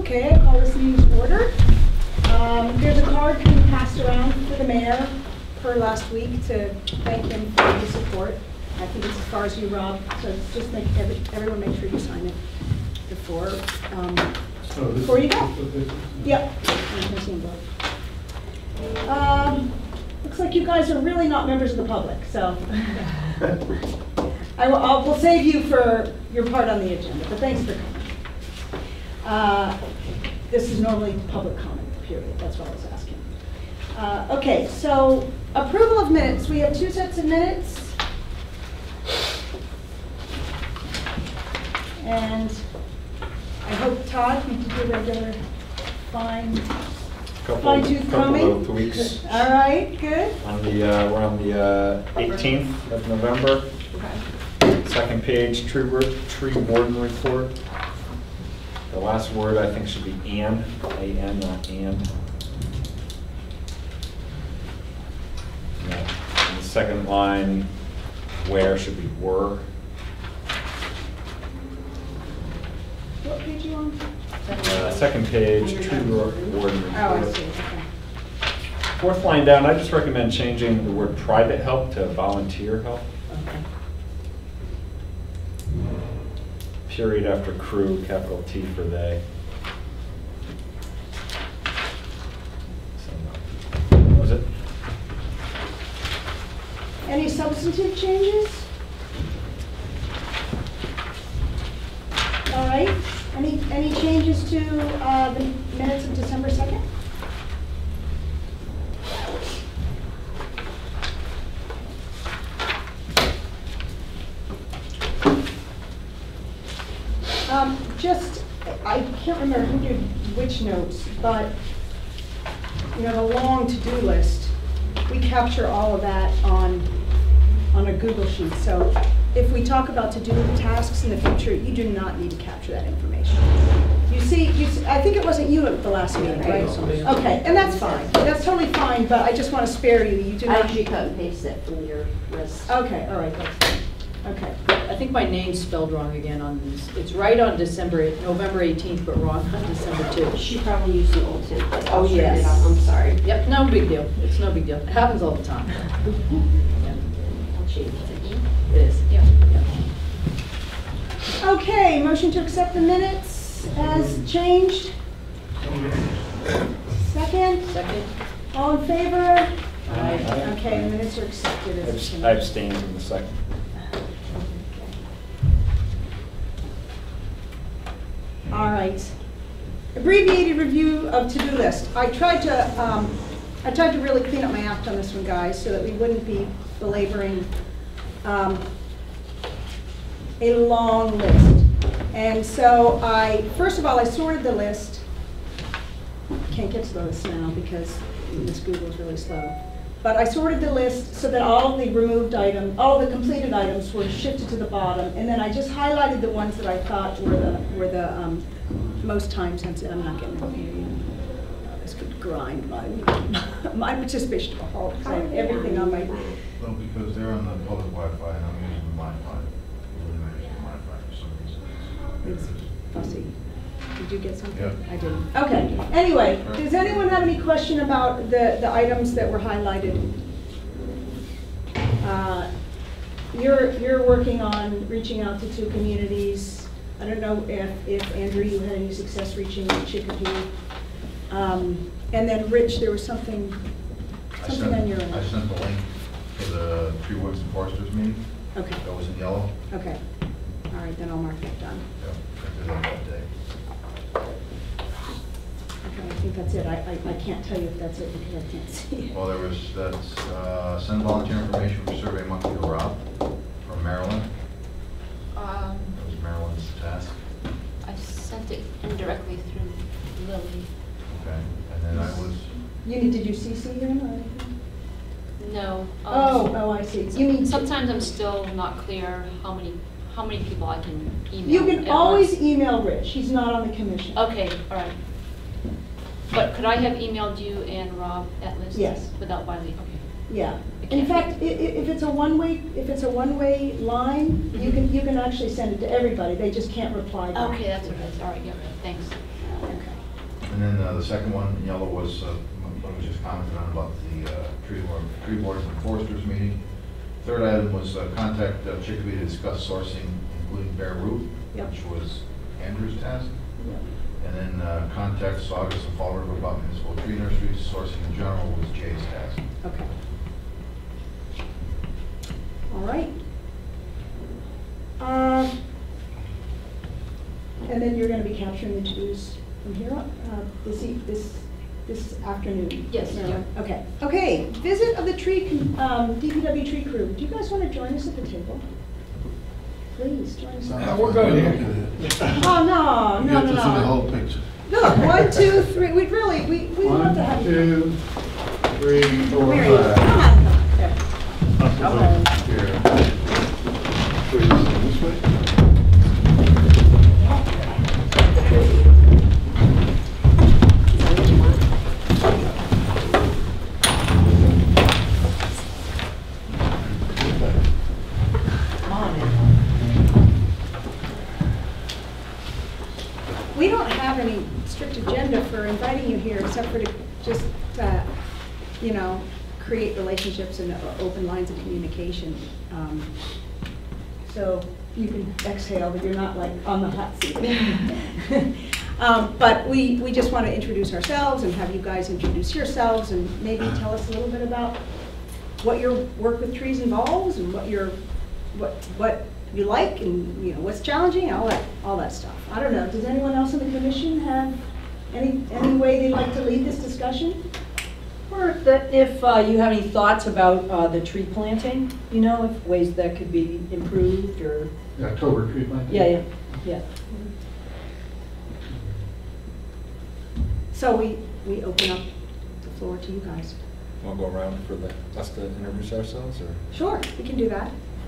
Okay, I call this meeting to order. There's a card being passed around for the mayor per last week to thank him for his support. I think it's as far as you, Rob, so just make everyone make sure you sign it before you go. Yep. Looks like you guys are really not members of the public, so we'll save you for your part on the agenda, but thanks for coming. This is normally public comment, period. That's what I was asking. Okay, so approval of minutes. We have 2 sets of minutes. And I hope, Todd, you did your regular fine-tooth combing. Couple of tweaks. All right, good. We're on the 18th of November. Okay. Second page, tree warden report. The last word I think should be and, A-N, not and. And the second line, where should be were. What page are you on? Second page, tree warden report. Oh, I see. Okay. Fourth line down, I just recommend changing the word private help to volunteer help. Okay. Period after crew, capital T for they. What was it? Any substantive changes? All right. Any changes to the minutes of December 2nd? I can't remember who did which notes, but you know, the long to-do list, we capture all of that on a Google sheet. So if we talk about to-do tasks in the future, you do not need to capture that information. You see, I think it wasn't you at the last meeting, right? Okay, and that's fine. That's totally fine, but I just want to spare you. You do I not. actually cut and paste it from your list. Okay, all right, that's fine. Okay. I think my name's spelled wrong again on this. It's right on November 18th, but wrong on December 2. She probably used the old too. Oh, yes. I'm sorry. Yep, no big deal. It's no big deal. It happens all the time. Yeah. I'll change it. It is, yeah. Okay, motion to accept the minutes as changed. Second? Second? All in favor? Aye. Okay, the minutes are accepted as I abstained from the second. All right. Abbreviated review of to-do list. I tried to really clean up my act on this one, guys, so that we wouldn't be belaboring a long list. And so first of all, I sorted the list. Can't get to the list now because this Google is really slow. But I sorted the list so that all of the removed items, all of the completed items were shifted to the bottom, and then I just highlighted the ones that I thought were the most time sensitive. I'm not getting it. This could grind my participation to a halt because I have everything on my. Well, because they're on the public Wi-Fi and I'm using my Wi-Fi. We're not using Wi-Fi for some reason. It's fussy. Did you get something? Yeah. I didn't. Okay. Anyway, does anyone have any question about the items that were highlighted? You're working on reaching out to 2 communities. I don't know if Andrew, you had any success reaching Chicopee. And then Rich, there was something on your end. I sent the link for the Tree Woods and Foresters meeting. Okay. That was in yellow. Okay. All right, then I'll mark that down. Yep, I did on that day. Okay, I think that's it. I can't tell you if that's it because I can't see it. Well, that's send volunteer information for Survey Monkey to Rob from Maryland. That was Maryland's task. I sent it indirectly through Lily. Okay, and then I was. Did you CC him or anything? No. Oh, I see. You mean Sometimes I'm still not clear how many people I can email. you can at always once. email Rich. He's not on the commission. Okay, all right. But could I have emailed you and Rob at list? Yes. Without Wiley? Okay. Yeah. I In can't- fact, if it's a one-way line, you can actually send it to everybody. They just can't reply back. Okay, that's what it is. All right, yeah, thanks. Okay. And then the second one in yellow was, what was just commented on about the tree wardens and foresters meeting. Third item was contact Chicopee to discuss sourcing, including bare root, Yep. which was Andrew's task. Yep. And then contact Saugus and Fall River about municipal tree nurseries. Sourcing in general was Jay's task. Okay. All right. And then you're going to be capturing the to-dos from here on, this afternoon? Yes, Marilyn? Okay. Okay, visit of the DPW tree crew. Do you guys want to join us at the table? Please, join us. We're good here. Oh, no. You have to see the whole picture. Look, 1, 2, 3, we'd love to have you. 1, 2, 3, 4, Mary, 5. come on. There. Come on. Here. Please, this way. Come on in. We don't have any strict agenda for inviting you here, except for to just, create relationships and open lines of communication. So you can exhale, but you're not like on the hot seat. But we just want to introduce ourselves and have you guys introduce yourselves and maybe tell us a little bit about what your work with trees involves and what you like and what's challenging, all that stuff. I don't know. Does anyone else in the commission have any way they'd like to lead this discussion? Or if you have any thoughts about the tree planting, if ways that could be improved or. The October tree planting. Yeah. So we open up the floor to you guys. Want to go around for us to introduce ourselves, or? Sure, we can do that.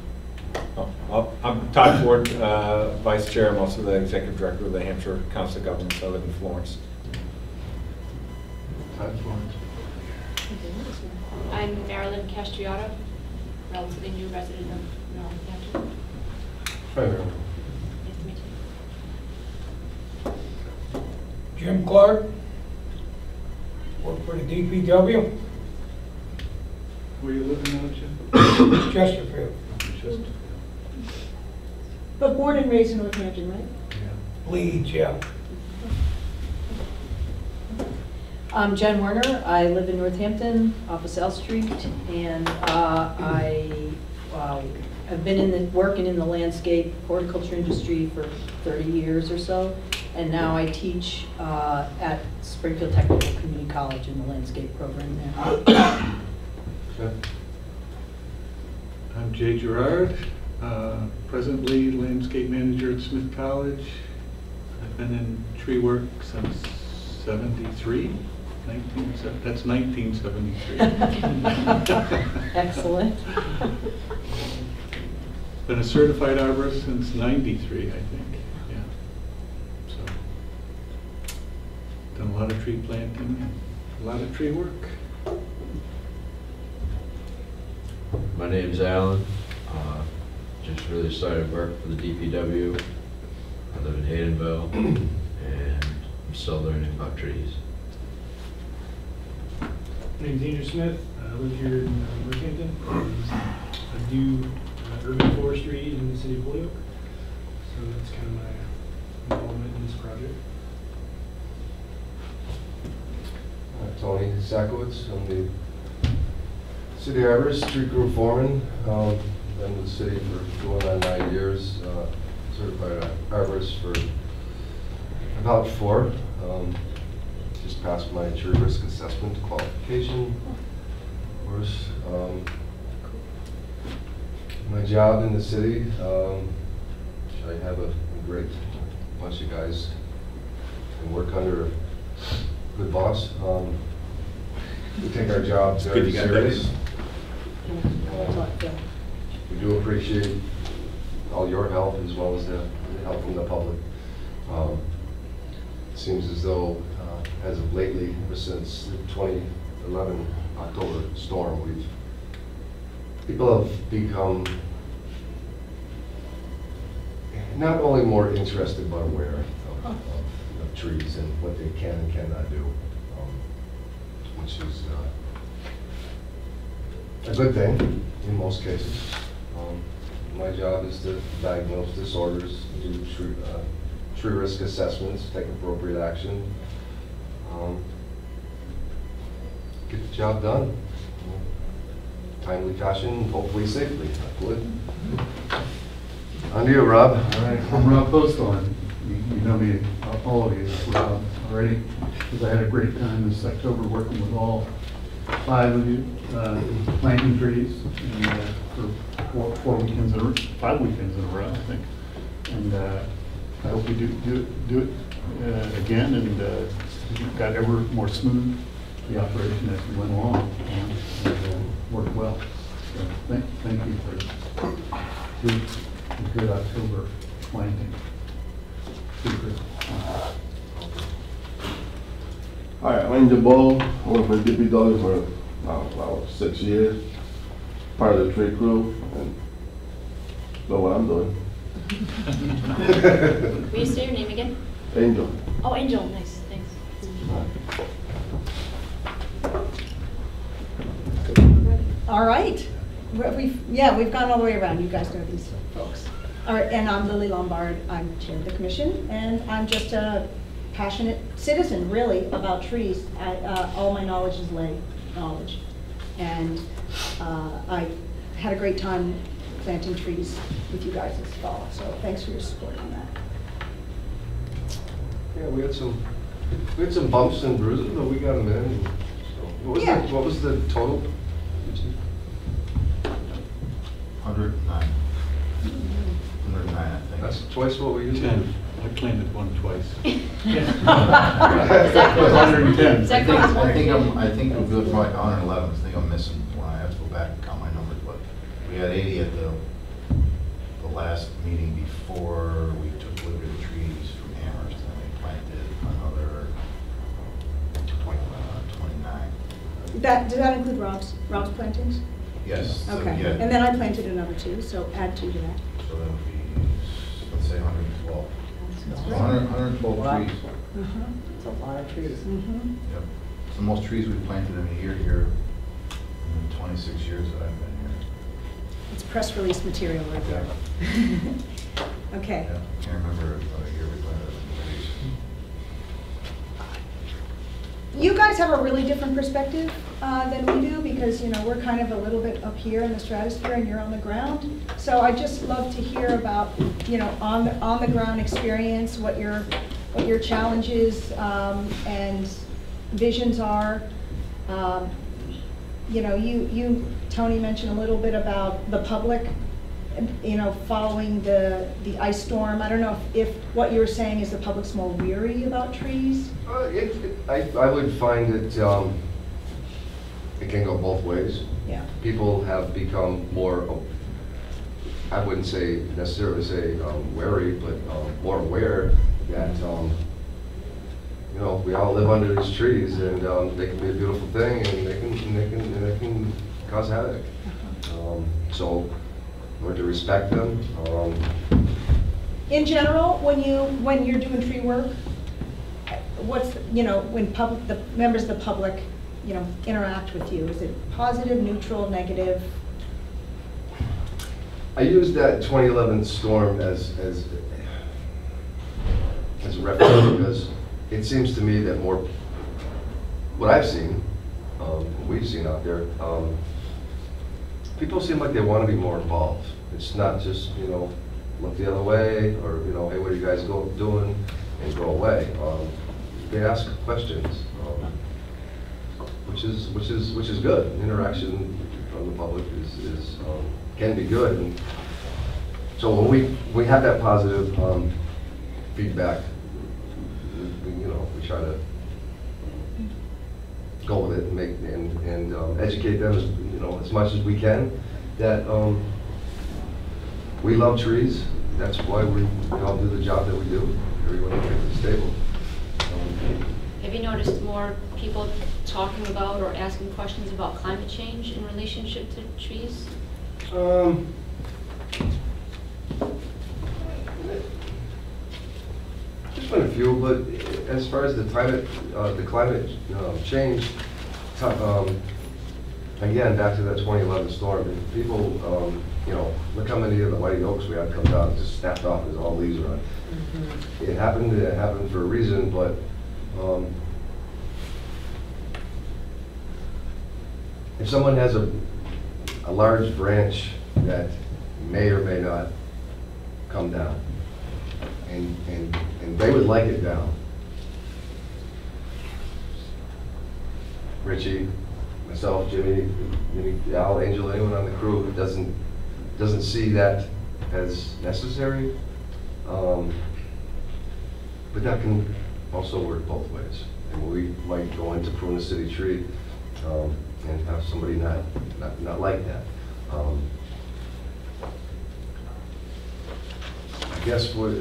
I'm Todd Ford, Vice Chair. I'm also the Executive Director of the Hampshire Council of Governments. I live in Florence. I'm Marilyn Castriotto, relatively new resident of Northampton. Hi, Marilyn. Nice to meet you. Jim Clark, work for the DPW, Where you living now, Jim? Chesterfield, Just, But born and raised in Northampton, right? yeah. Leeds, yeah. I'm Jen Werner. I live in Northampton, off of South Street, and I have been working in the landscape horticulture industry for 30 years or so, and now I teach at Springfield Technical Community College in the landscape program there. Okay. I'm Jay Gerard, presently landscape manager at Smith College. I've been in tree work since 73. That's 1973. Excellent. Been a certified arborist since 93, I think. Yeah. So, done a lot of tree planting, and a lot of tree work. My name's Alan. Just really started work for the DPW. I live in Haydenville, and I'm still learning about trees. My name's Andrew Smith. I live here in Northampton. I do urban forestry in the city of Holyoke. So that's kind of my involvement in this project. Tony Sakowitz, I'm the city arborist, tree crew foreman. Been with the city for going on 9 years. Certified arborist for about 4. Just passed my tree risk assessment qualification course. My job in the city, I have a great bunch of guys and work under a good boss. We take our jobs very serious. We do appreciate all your help as well as the help from the public. It seems as though, as of lately, ever since the 2011 October storm, people have become not only more interested but aware of trees and what they can and cannot do, which is a good thing in most cases. My job is to diagnose disorders, do tree risk assessments, take appropriate action, get the job done. Timely fashion, hopefully safely, hopefully. On to you, Rob. All right, I'm Rob Postel, and you know me, all of you, Rob, already, because I had a great time this October working with all 5 of you, planting trees, and for 4 weekends, 5 weekends in a row, I think. And I hope we do it again, and got ever more smooth the operation as we went along, and worked well. So thank you for a good October planting. Super. Hi, I'm Jabal. I work for DPW for about 6 years, part of the tree crew, and know what I'm doing. Will you say your name again? Angel. Oh, Angel, nice, thanks. All right. We've gone all the way around. You guys know these folks. All right, and I'm Lily Lombard. I'm chair of the commission, and I'm just a passionate citizen, really, about trees. All my knowledge is lay knowledge. And I had a great time planting trees with you guys this fall, so thanks for your support on that. Yeah, we had some bumps and bruises, but we got them in. So, what was the total? 109. 109, I think. That's twice what we usually do. 10. I planted one twice. Is that close? 110. Is that close? I think we'll go for like 111. I think I'm missing one. I have to go back and count my numbers, but we had 80 at the last meeting before we took delivery of the trees from Amherst, and we planted another 29. Does that include Rob's plantings? Yes. so, Okay. yeah. And then I planted another 2, so add 2 to that. So that would be, let's say 112. That's great. 112 Wow. trees. Uh-huh. It's a lot of trees. Mhm. Yep. It's the most trees we've planted in a year here in the 26 years that I've been here. It's press release material right there. Okay. Yeah, can't remember a year we planted trees. You guys have a really different perspective than we do, because we're kind of a little bit up here in the stratosphere and you're on the ground. So I just love to hear about on the ground experience, what your challenges and visions are. You Tony mentioned a little bit about the public, following the ice storm. I don't know if what you were saying is the public's more weary about trees. I would find that it can go both ways. Yeah. People have become more, I wouldn't say necessarily say wary, but more aware that we all live under these trees, and they can be a beautiful thing, and they can cause havoc. So learn to respect them. In general, when you're doing tree work, what's when the members of the public interact with you, is it positive, neutral, negative? I use that 2011 storm as a reference because it seems to me that what I've seen, what we've seen out there, people seem like they want to be more involved. It's not just look the other way, or hey, what are you guys doing, and go away. They ask questions, which is good. Interaction from the public is can be good. And so when we have that positive feedback, we try to go with it and educate them as much as we can that we love trees. That's why we all do the job that we do. Everyone at the table. Have you noticed more people talking about or asking questions about climate change in relationship to trees? There's been a few, but as far as the climate change, again, back to that 2011 storm, and people, you know, look how many of the white oaks we had come down and just snapped off because all leaves are on. It happened for a reason, but if someone has a large branch that may or may not come down, and they would like it down, Richie, myself, Jimmy, Al, Angel, anyone on the crew who doesn't see that as necessary. But that can also work both ways. And we might go in to prune a city tree and have somebody not like that. I guess what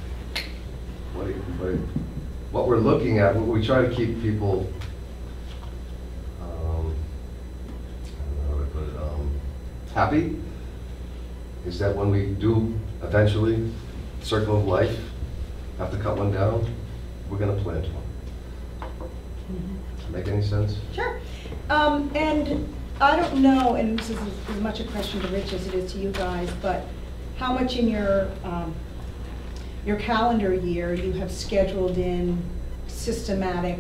we're looking at, we try to keep people, I don't know how to put it, happy, is that when we do eventually, circle of life, have to cut one down, we're going to plant one. Make any sense? Sure. And I don't know, and this is as much a question to Rich as it is to you guys, but how much in your calendar year you have scheduled in systematic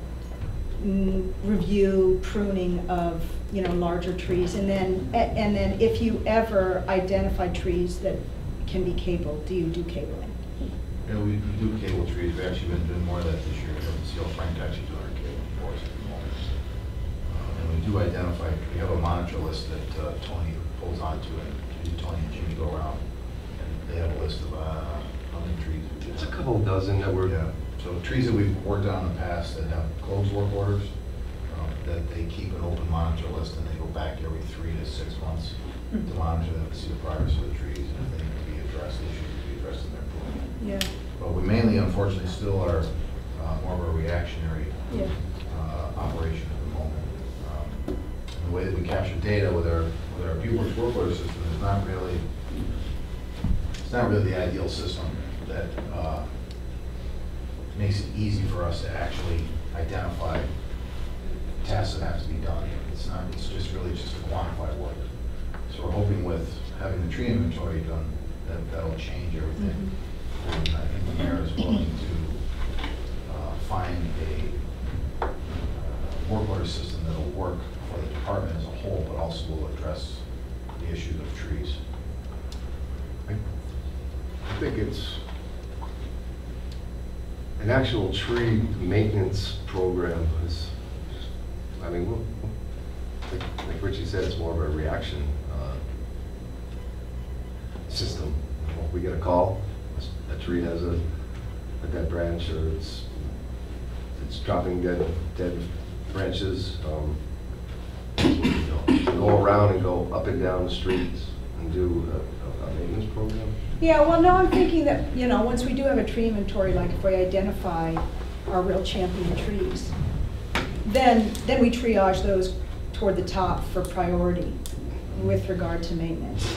review, pruning of, you know, larger trees, and then if you ever identify trees that can be cabled, do you do cabling? You know, we do cable trees. We've actually been doing more of that this year. CO Frank actually doing our cable for us at the moment. And we do identify, we have a monitor list that Tony pulls onto, and Tony and Jimmy go around, and they have a list of how many trees. It's a couple dozen that we're... Yeah. So trees that we've worked on in the past that have closed work orders, that they keep an open monitor list, and they go back every 3 to 6 months to monitor them to see the progress of the trees, and if they need to be addressed, they should be addressed in their plan. Yeah. But we mainly, unfortunately, still are more of a reactionary operation at the moment. The way that we capture data with our Viewworks work order system is not really, it's not really the ideal system that makes it easy for us to actually identify tasks that have to be done. It's not, it's just really just to quantify work. So we're hoping with having the tree inventory done, that'll change everything. And I think the mayor is willing to find a work order system that'll work for the department as a whole, but also will address the issues of trees. I think it's an actual tree maintenance program is, I mean, like Richie said, it's more of a reaction system. We get a call, a tree has a dead branch, or it's dropping dead branches. Go around and go up and down the streets and do a maintenance program. Yeah, well, no, I'm thinking that, you know, once we do have a tree inventory, like if we identify our real champion trees, then we triage those toward the top for priority with regard to maintenance.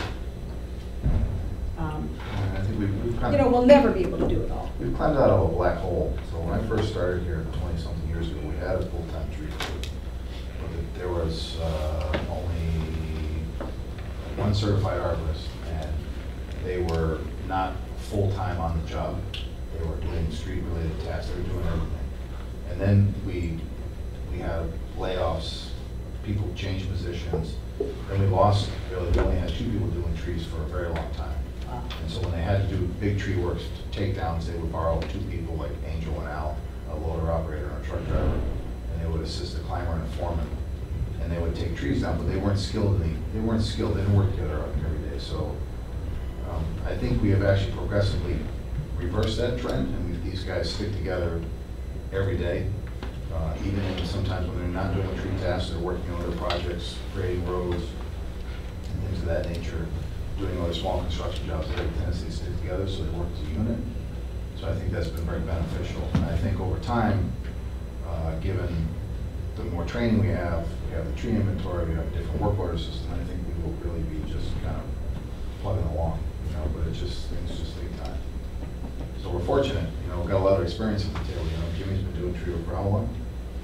I think we've kind You know, we'll never be able to do it all. We've climbed out of a black hole. So when I first started here 20-something years ago, we had a full-time tree crew. But there was only one certified arborist, and they were not full-time on the job. They were doing street-related tasks. They were doing everything. And then we had layoffs, people changed positions. Then we lost, really, we only had 2 people doing trees for a very long time. And so when they had to do big tree works, takedowns, they would borrow 2 people like Angel and Al, a loader operator and a truck driver, and they would assist the climber and the foreman. And they would take trees down, but they weren't skilled they didn't work together every day. So I think we have actually progressively reversed that trend, and these guys stick together every day. Even sometimes when they're not doing tree tasks, they're working on other projects, grading roads, and things of that nature, doing other small construction jobs. They have a tendency to stick together, so they work as a unit. So I think that's been very beneficial. And I think over time, given the more training we have the tree inventory, we have a different work order system, I think we will really be just kind of plugging along, you know, but it's just, things just take time. So we're fortunate, you know, got a lot of experience at the table, you know. Jimmy's been doing tree work for how long?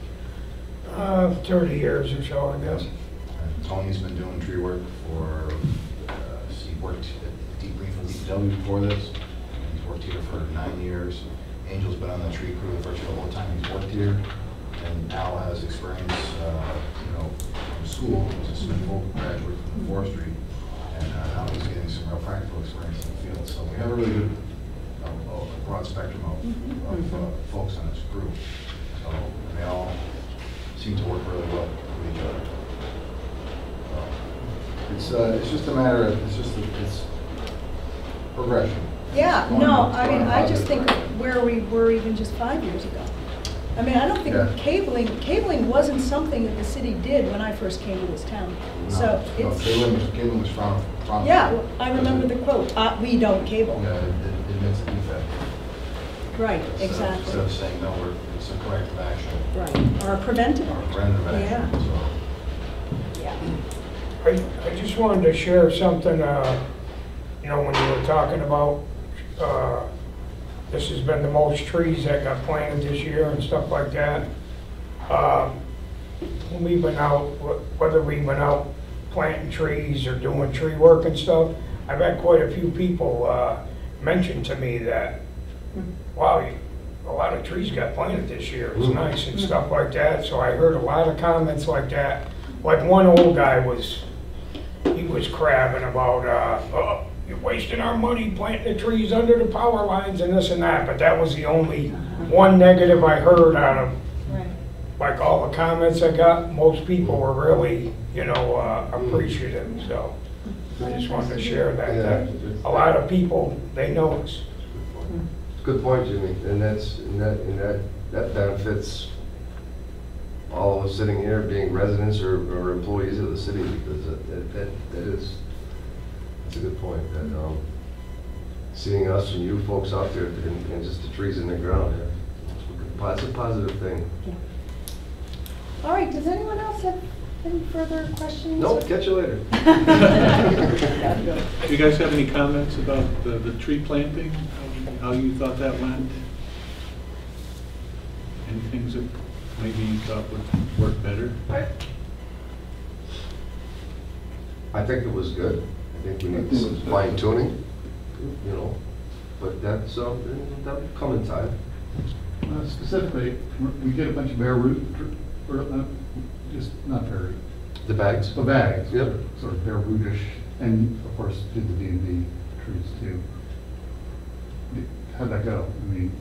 30 years or so, I guess. And Tony's been doing tree work for, he worked at Deep Green for DPW before this. He's worked here for 9 years. Angel's been on the tree crew virtually the whole time he's worked here. And Al has experience, you know, from school. He's a Smith Folk graduate from forestry. And now he's getting some real practical experience in the field. So we have a really good, broad spectrum of folks on this group. So they all seem to work really well with each other. It's just a matter of, it's progression. Yeah, Going no, in- I going mean, in a I just positive think of direction. where we were even just 5 years ago. I mean, I don't think Yeah. cabling wasn't something that the city did when I first came to this town. So No, it's, Caitlin was frowned. yeah, I remember the quote, "We don't cable." Yeah, it admits a defect. Right, Instead exactly. of saying, no, it's a corrective action. Right, or a preventive. Or a preventive action, Yeah. so. Yeah. I just wanted to share something, you know, when you were talking about, this has been the most trees that got planted this year and stuff like that. When we went out, whether we went out planting trees or doing tree work and stuff, I've had quite a few people mention to me that, wow, a lot of trees got planted this year, it's nice and stuff like that. So I heard a lot of comments like that. Like one old guy he was crabbing about, oh, you're wasting our money planting the trees under the power lines and this and that. But that was the only one negative I heard out of, like, all the comments I got. Most people were really, you know, appreciative. So I just wanted to share that a lot of people, they notice. Good point, Jimmy, and that benefits all of us sitting here being residents or employees of the city, because that's a good point. That seeing us and you folks out there and just the trees in the ground, that's a positive thing. Yeah. All right, does anyone else have any further questions? Nope, catch you later. Do you guys have any comments about the tree planting? How you thought that went? Any things that maybe you thought would work better? I think it was good. I think we need I think it was some fine tuning, you know, but that'll come in time. Specifically, we get a bunch of bare root, just not bare root. The bags? The bags, Yep. sort of bare rootish, and of course did the D&D trees too. How'd that go? I mean,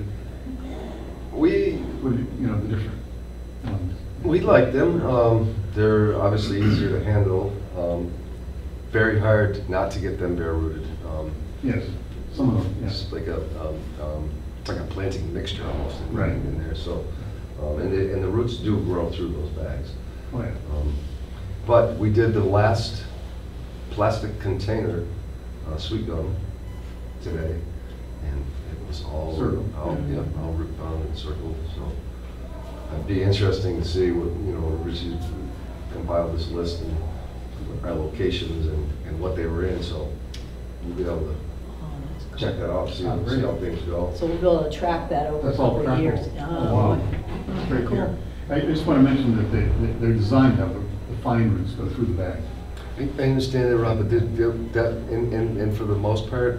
you know, the different ones. We like them. They're obviously easier to handle. Very hard not to get them bare rooted. Yes, some of them, yes. It's like a planting mixture almost in there. So, and the roots do grow through those bags. Oh, yeah. But we did the last plastic container sweet gum today, and it was all Circle. all root bound and circled. So it'd be interesting to see what, you know, Richie compiled this list and our locations and what they were in. So we'll be able to check that off, see how things go. So we'll be able to track that over a That's all couple of years. trackable. Oh, Wow. boy. That's great to Cool. hear. I just want to mention that they're designed to have the fine roots go through the bag. I understand that, Rob, but and for the most part,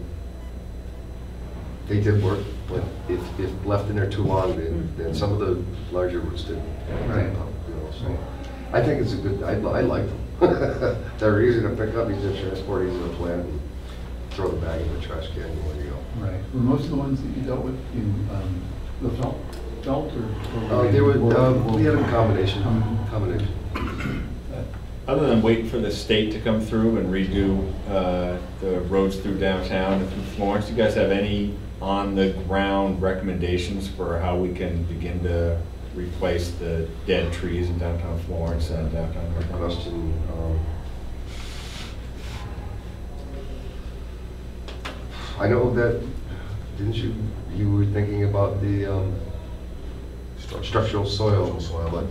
they did work. But if left in there too long, then some of the larger roots didn't Right. pop, you know. So I think it's a good. I like them. They're easy to pick up, easy to transport, easy to plant, and throw the bag in the trash can and where you go. Right. Were most of the ones that you dealt with in the felt or? They were. We had a combination. Other than waiting for the state to come through and redo the roads through downtown and through Florence, do you guys have any on-the-ground recommendations for how we can begin to replace the dead trees in downtown Florence and downtown Good Northampton? question. I know that, didn't you were thinking about the structural soil, but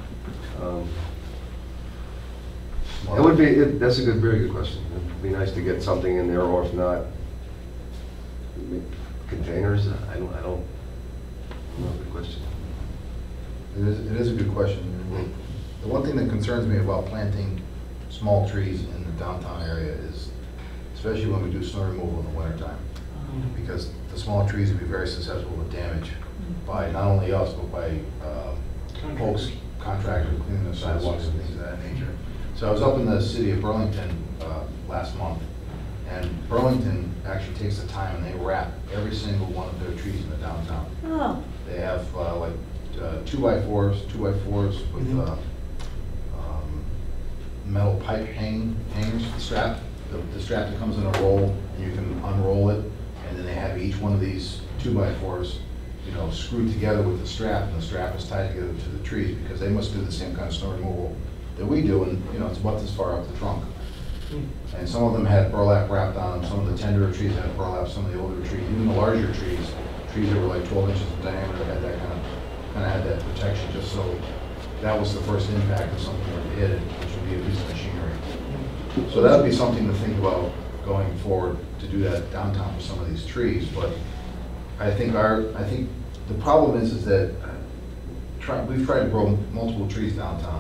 it would be, that's a very good question. It'd be nice to get something in there, or if not, containers? I don't know, good question. It is a good question. The one thing that concerns me about planting small trees in the downtown area is, especially when we do snow removal in the wintertime, because the small trees would be very susceptible to damage by not only us, but by folks, contractors cleaning the sidewalks and things of that nature. So I was up in the city of Burlington last month, and Burlington actually takes the time and they wrap every single one of their trees in the downtown. Oh, They have like 2x4s with metal pipe hangers, the strap that comes in a roll, and you can unroll it, and then they have each one of these 2x4s, you know, screwed together with the strap, and the strap is tied together to the trees, because they must do the same kind of snow removal that we do, and, you know, it's about this far up the trunk. And some of them had burlap wrapped on them, some of the tenderer trees had burlap, some of the older trees, even the larger trees that were like 12 inches in diameter had that kind of had that protection, just so that was the first impact of something that hit it, which would be a piece of machinery. So that would be something to think about going forward, to do that downtown for some of these trees. But I think the problem is that we've tried to grow multiple trees downtown,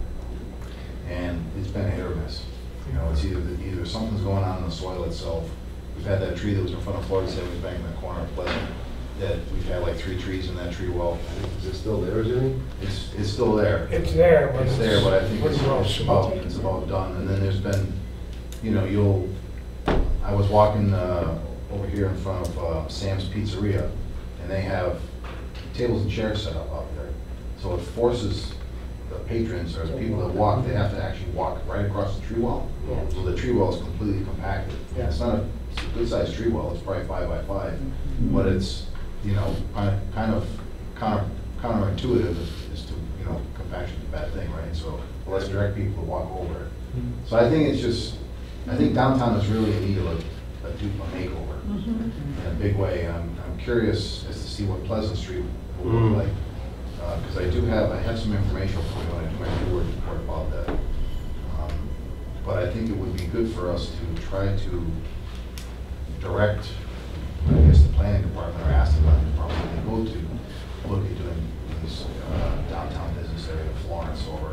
and it's been a hit or miss. You know, it's either something's going on in the soil itself. We've had that tree that was in front of Florida Savings Bank in the corner of Pleasant, that we've had like 3 trees in that tree well. Is it still there, Jimmy? It's still there. It's there, but It's there, but I think pretty well smoked. it's about done. And then there's been, you know, I was walking over here in front of Sam's Pizzeria, and they have tables and chairs set up out there. So it forces the patrons or the people that walk, they have to actually walk right across the tree wall. So the tree wall is completely compacted. It's not a good-sized tree wall, it's probably 5 by 5, but it's, you know, kind of counterintuitive is to, you know, compaction is a bad thing, right? So let's direct people to walk over it. So I think I think downtown is really in need of a makeover in a big way. And I'm curious as to see what Pleasant Street will look like, because I have some information for you when I do my tour report about that. But I think it would be good for us to try to direct, I guess, the planning department, or ask the planning department when they go to look at doing these downtown business area of Florence, or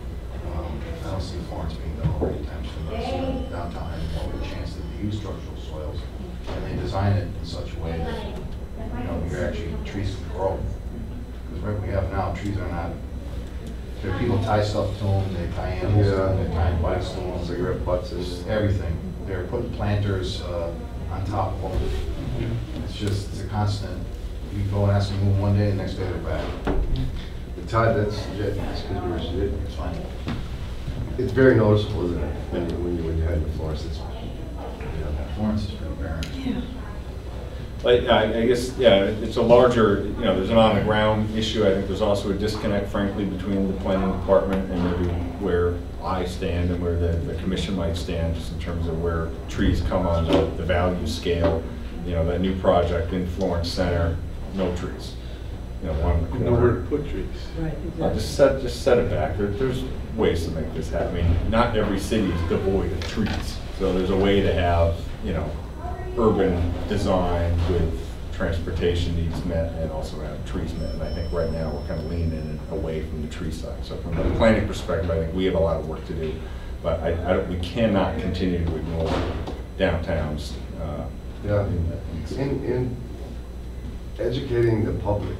I don't see Florence being done already anytime soon, but I see downtown having more of a chance to use structural soils, and they design it in such a way that, you know, trees can grow. Because right we have now, trees are not, people tie stuff to them, they tie animals to them, they tie bikes to them, Cigarette butts and everything. They're putting planters on top of them. It's a constant. You go and ask them to move one day, the next day they're back. the tide, that's legit. It's fine. It's very noticeable, isn't it? When you head to Florence, it's, you know, Florence is pretty barren. yeah. Like, I guess, yeah, it's a larger, you know, there's an on-the-ground issue. I think there's also a disconnect, frankly, between the planning department and maybe where I stand and where the commission might stand, just in terms of where trees come on the value scale. You know, that new project in Florence Center, no trees. You know, one in the corner. Nowhere to put trees. Right, Just set it back. There's ways to make this happen. I mean, not every city is devoid of trees. So there's a way to have, you know, urban design with transportation needs met and also have trees met. And I think right now we're kind of leaning away from the tree side. So from a planning perspective, I think we have a lot of work to do. But we cannot continue to ignore downtowns. yeah. In educating the public,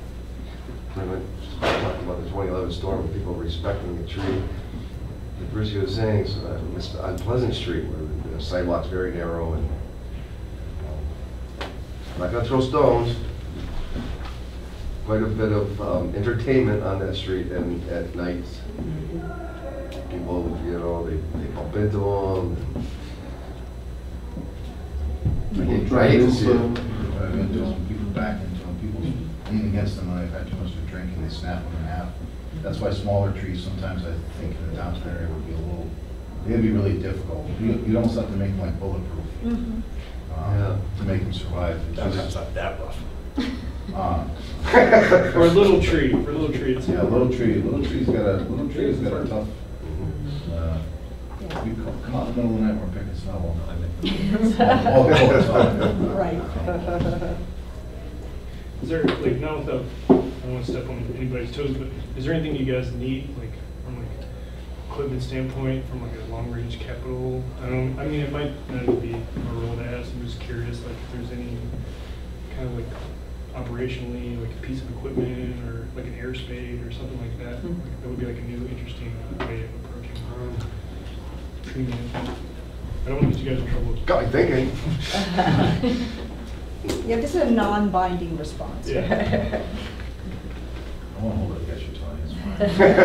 I mean, just talking about the 2011 storm, people respecting the tree. Like Bruce was saying, on Pleasant Street, where the sidewalk's very narrow, and I'm not gonna throw stones. Quite a bit of entertainment on that street and at night. People, you know, they bump into them. People drive into them, people back into them, people lean against them when they've had too much to drink and they snap them in half. That's why smaller trees sometimes, I think, in the downtown area would be they'd be really difficult. You'd almost have to make them like bulletproof to make them survive. Downtown's not that rough. For a little tree, it's. Yeah, little tree's got a tough We come out in the middle of the night, we're picking snow all night. Right. Is there, like, not without, I don't want to step on anybody's toes, but is there anything you guys need, like, from like equipment standpoint, from like a long-range capital? I mean, it might not be a role to ask, I'm just curious, like, if there's any kind of like operationally, like a piece of equipment or like an air spade or something like that. Like, that would be like a new, interesting way of approaching tree management. I don't want to get you guys in trouble. Got me thinking. Yeah, this is a non-binding response. Yeah. I won't hold it against you, Tony, it's fine.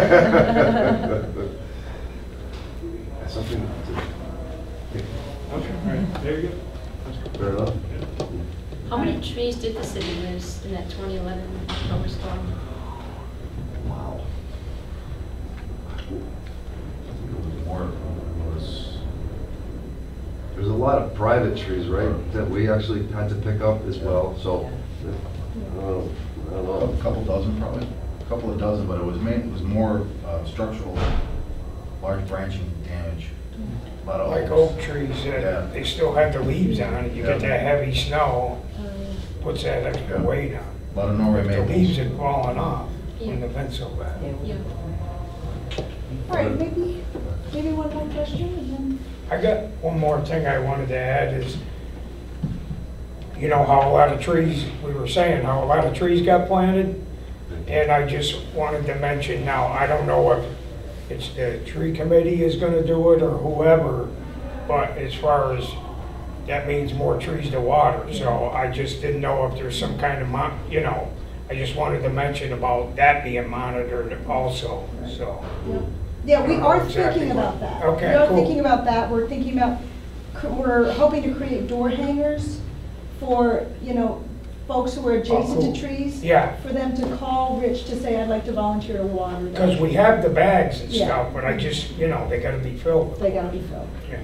That's something to think. Okay, all right, there you go. That's cool. Fair enough. Yeah. How many trees did the city lose in that 2011 October storm? Wow. I think it was more, it was, There's a lot of private trees, right, that we actually had to pick up as well, so. I don't know. a couple dozen probably, a couple of dozen, but it was more structural, large branching damage. A lot of Like oaks. oak trees, Yeah. they still have the leaves on it. You get Yeah. that heavy snow, puts that extra Yeah. weight on. A lot of Norway The maples. leaves had fallen off when Yeah. the vent so bad. Yeah. All right, maybe one more question and then. I got one more thing I wanted to add is, you know how a lot of trees, we were saying how a lot of trees got planted? And I just wanted to mention now, I don't know if it's the tree committee is gonna do it or whoever, but as far as, that means more trees to water. So I just didn't know if there's some kind of, I just wanted to mention about that being monitored also, so. Yeah, we are Exactly. thinking about that. Okay, We are cool. thinking about that. We're thinking about, we're hoping to create door hangers for, folks who are adjacent cool. to trees. Yeah. For them to call Rich to say, I'd like to volunteer to water them. Because we have the bags and Yeah. stuff, but I just, they gotta be filled. They gotta be filled. Yeah.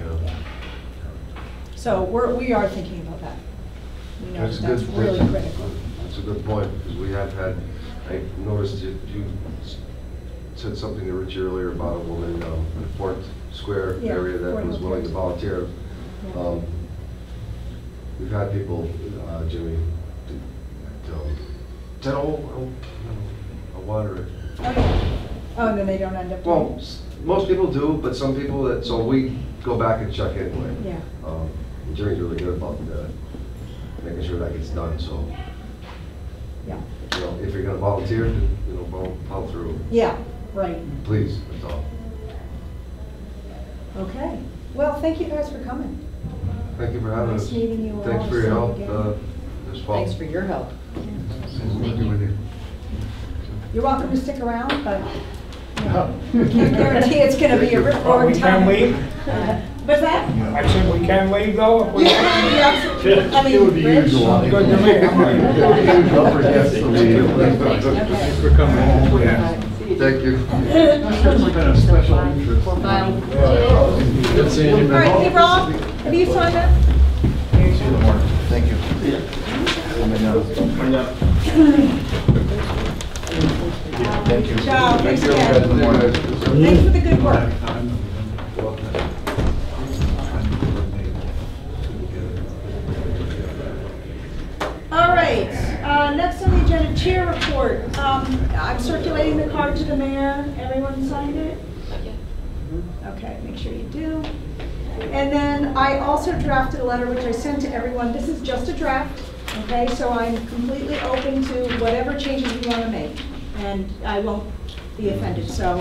So we are thinking about that. We know That's that that's good. really critical. That's a good point, because we have had, I noticed you said something to Richie earlier about a woman in the Fort Square Yeah, area that Fort was Hill willing to Terrace. volunteer. Yeah. We've had people, Jimmy, said, I'll water it. Oh, yeah. Oh, and then they don't end up doing Well, most people do, but some people that, so we go back and check anyway. it. Yeah. And Jimmy's really good about making sure that gets done, so, Yeah. if you're gonna volunteer, follow through. Yeah, right. Please, that's all. Okay. Well, thank you guys for coming. Thank you for having us. Nice meeting you all. Thanks for your So help again. this fall. Thanks for your help. Working with you. You're welcome to stick around, but can't guarantee it's gonna be a rip Well, roaring we time. can leave. What's that? I said we can leave though? if we- I mean, It would be Rich? usual. Good to me. I'm ready. It would be usual for guests to leave. Okay. For coming. Yeah. Thank you. That's some kind of special interest. All right, hey Rob, have you signed up? See you in the morning. Thank you. Thank you. Ciao, thanks Thank you. again. Good morning. Thanks for the good work. All right, next on the agenda, chair report. I'm circulating the card to the mayor. Everyone signed it? Okay, make sure you do. And then I also drafted a letter which I sent to everyone. This is just a draft, okay? So I'm completely open to whatever changes you want to make, and I won't be offended. So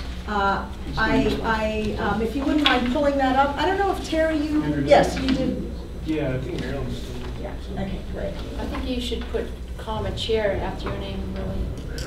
if you wouldn't mind pulling that up. I don't know if Terry, yes, you did. Yeah, I think Maryland's still. Yeah, okay, great. I think you should put comma chair after your name, really.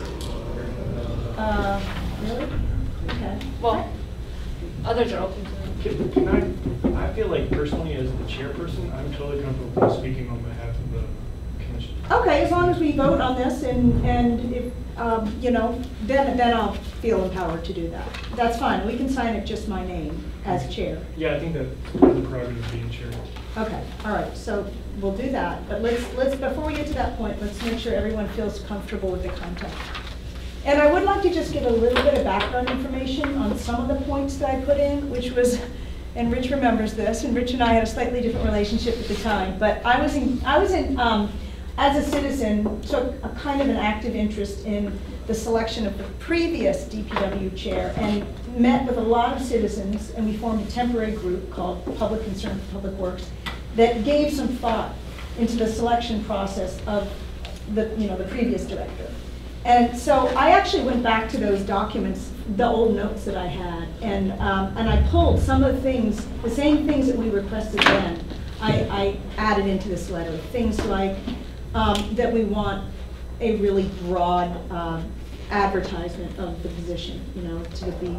Really? Okay. Well, others are open to it. Can I feel like personally as the chairperson, I'm totally comfortable speaking on behalf of the commission. Okay, as long as we vote on this and if, then I'll feel empowered to do that. That's fine. We can sign it just my name as chair. Yeah, I think that's part of the prerogative of being chair. Okay, all right, so we'll do that. But let's, before we get to that point, let's make sure everyone feels comfortable with the content. And I would like to just give a little bit of background information on some of the points that I put in, which was, and Rich remembers this, and Rich and I had a slightly different relationship at the time, but I was in, as a citizen, took a kind of an active interest in the selection of the previous DPW chair and met with a lot of citizens, and we formed a temporary group called Public Concern for Public Works that gave some thought into the selection process of the previous director. And so I actually went back to those documents, the old notes that I had, and I pulled some of the things, the same things that we requested then, I added into this letter. Things like that we want a really broad advertisement of the position, to be,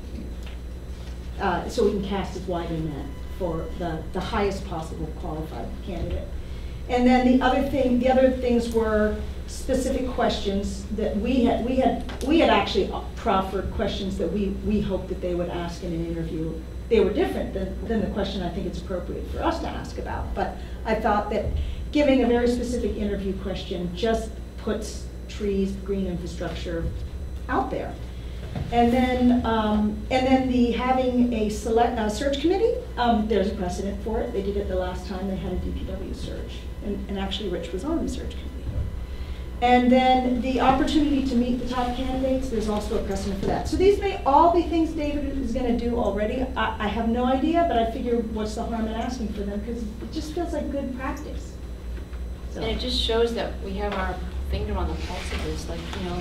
so we can cast as wide a net for the highest possible qualified candidate. And then the other things were specific questions that we had actually proffered questions that we hoped that they would ask in an interview. They were different than the question I think it's appropriate for us to ask about, but I thought that giving a very specific interview question just puts trees, green infrastructure out there. And then having a search committee, there's a precedent for it. They did it the last time they had a DPW search, and actually Rich was on the search committee. And then the opportunity to meet the top candidates, there's also a precedent for that. So these may all be things David is going to do already. I have no idea, but I figure what's the harm in asking for them, because it just feels like good practice. So. And it just shows that we have our finger on the pulse of this,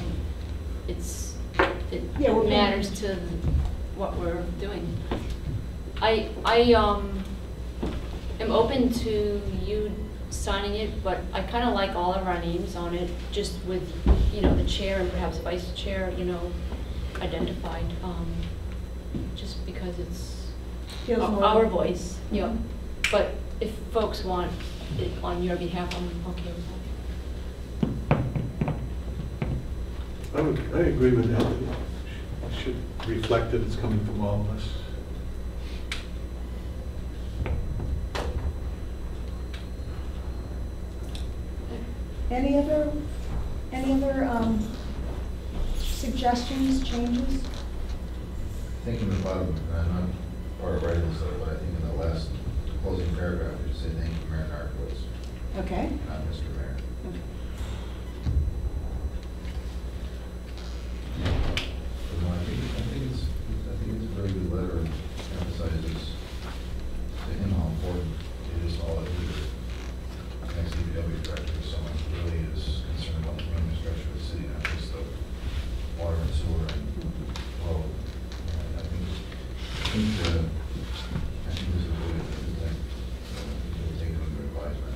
it matters to what we're doing. I am open to you signing it, but I kind of like all of our names on it, just with, the chair and perhaps vice chair, identified, just because it's our voice, But if folks want it on your behalf, I'm okay with that. I agree with that. It should reflect that it's coming from all of us. Any other suggestions, changes? Thinking about, I'm not part of writing this, but I think in the last closing paragraph, you say thank you, Mayor Narcoitz, Okay. not Mr. Mayor. Okay. I think it's a very good letter, and emphasizes to him how important it is all that we do. Next DPW director is someone who really is concerned about the infrastructure of the city, not just the water and sewer and road. I think this is a really good thing. We'll take it under advisement.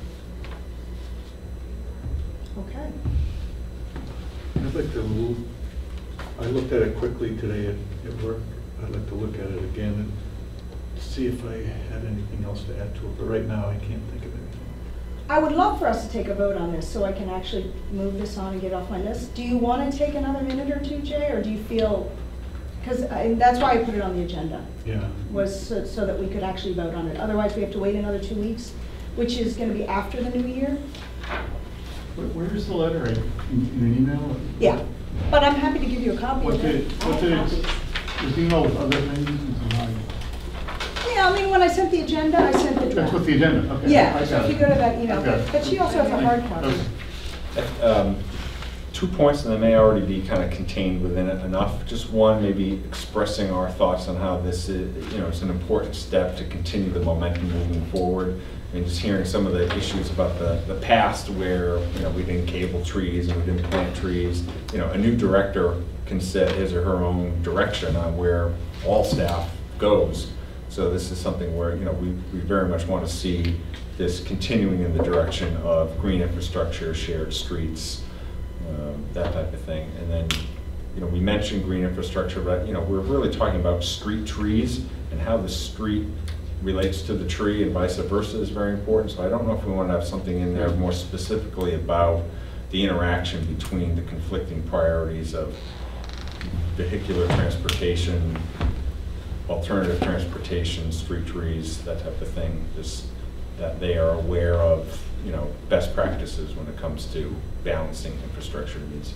Okay. I'd like to I looked at it quickly today at work. I'd like to look at it again and see if I had anything else to add to it, but right now I can't think of anything. I would love for us to take a vote on this so I can actually move this on and get it off my list. Do you want to take another minute or two, Jay, or do you feel, because that's why I put it on the agenda. Yeah. Was so that we could actually vote on it. Otherwise, we have to wait another 2 weeks, which is going to be after the new year. Where is the letter? In an email? Yeah, but I'm happy to give you a copy of it. Is email with other things? Yeah, I mean, when I sent the agenda, I sent the draft. That's with the agenda, okay. Yeah, so if you go to that email, Okay. but she also has a hard copy. 2 points, and they may already be kind of contained within it enough. Just one, maybe expressing our thoughts on how this is, it's an important step to continue the momentum moving forward. And just hearing some of the issues about the past where, we didn't cable trees and we didn't plant trees. A new director can set his or her own direction on where all staff goes. So this is something where, we very much want to see this continuing in the direction of green infrastructure, shared streets, that type of thing. And then, we mentioned green infrastructure, but, we're really talking about street trees, and how the street relates to the tree and vice versa is very important. So I don't know if we want to have something in there more specifically about the interaction between the conflicting priorities of vehicular transportation, alternative transportation, street trees, that type of thing, just that they are aware of, best practices when it comes to balancing infrastructure needs.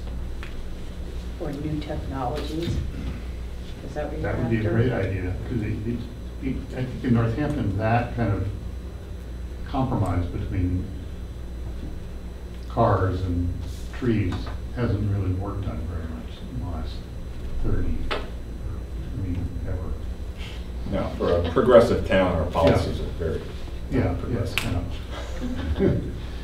Or new technologies. Is that what you're That would be a after? great idea, because I think in Northampton, that kind of compromise between cars and trees hasn't really worked on very much in the last 30, ever. No, for a progressive town, our policies are very Yeah, yes, progressive. I know.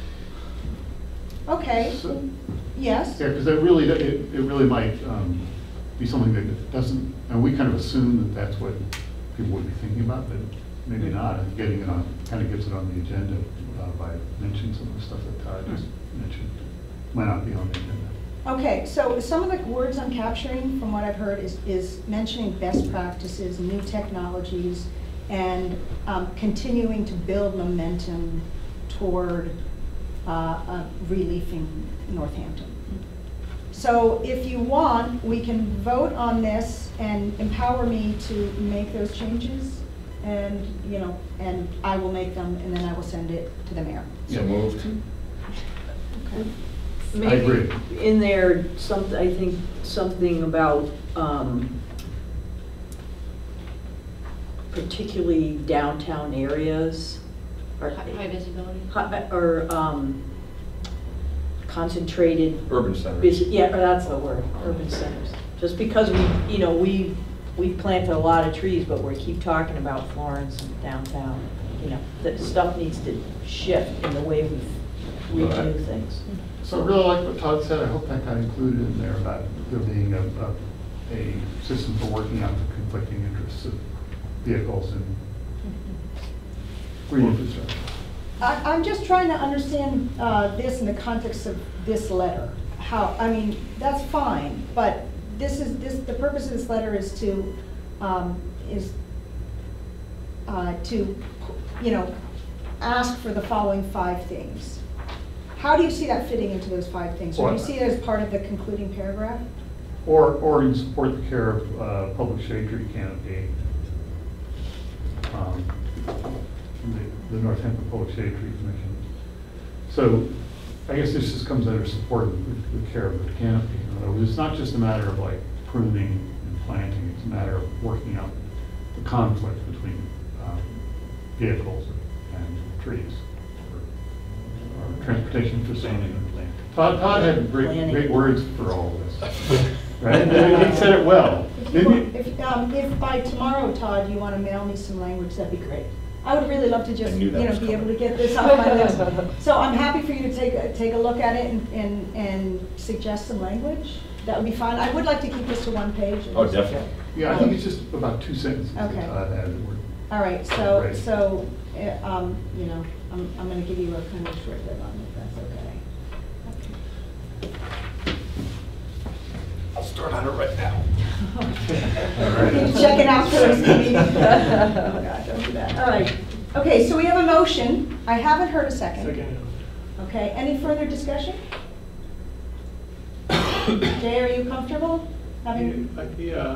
Okay, So- yes? Yeah, because it really might be something that doesn't, and we kind of assume that that's what people would be thinking about, but maybe not. And getting it on, kind of gets it on the agenda by mentioning some of the stuff that Todd just mentioned. Might not be on the agenda. Okay, so some of the words I'm capturing from what I've heard is mentioning best practices, new technologies, and continuing to build momentum toward reliefing Northampton. So if you want, we can vote on this and empower me to make those changes, and, you know, and I will make them, and then I will send it to the mayor. So moved. Okay. I agree. Maybe in there, I think something about particularly downtown areas. High visibility. Or concentrated. Urban centers. Yeah, that's the word, urban centers. Just because we planted a lot of trees, but we keep talking about Florence and downtown, that stuff needs to shift in the way we do things. So I really like what Todd said. I hope that got included in there about there being a system for working out the conflicting interests of vehicles and green infrastructure. I'm just trying to understand this in the context of this letter. That's fine, but the purpose of this letter is to ask for the following 5 things. How do you see that fitting into those 5 things? Or do you see it as part of the concluding paragraph? Or in support the care of public shade tree canopy. The Northampton Public Shade Tree Commission. So I guess this just comes under support of the care of the canopy. In other words, it's not just a matter of like pruning and planting, it's a matter of working out the conflict between vehicles and trees, or transportation facility. Todd had great words for all of this, right? He said it well. If by tomorrow, Todd, you want to mail me some language, that'd be great. I would really love to just, be able to get this off my list. So I'm happy for you to take a look at it and suggest some language. That would be fine. I would like to keep this to 1 page. Oh, definitely. Yeah, I think it's just about 2 sentences that Okay. Todd added. All right, so I'm going to give you a kind of short deadline, if that's okay. I'll start on it right now. Check it out first. Maybe. Oh, God, don't do that. All right. Okay, so we have a motion. I haven't heard a second. Okay, any further discussion? Jay, are you comfortable having? Yeah.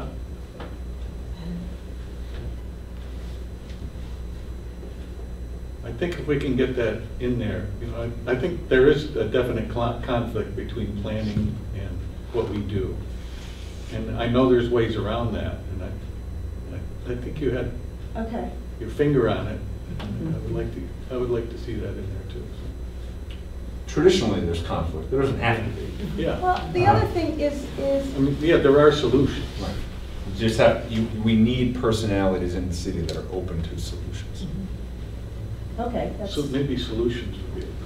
I think if we can get that in there, I think there is a definite conflict between planning and what we do. And I know there's ways around that, and I think you had your finger on it. I would like to see that in there too. Traditionally, there's conflict. There doesn't have to be. Yeah. Well, the other thing is. I mean, yeah, there are solutions. Right. We need personalities in the city that are open to solutions. Okay. So maybe solutions would be.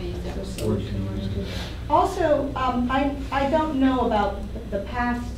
Also, I don't know about the past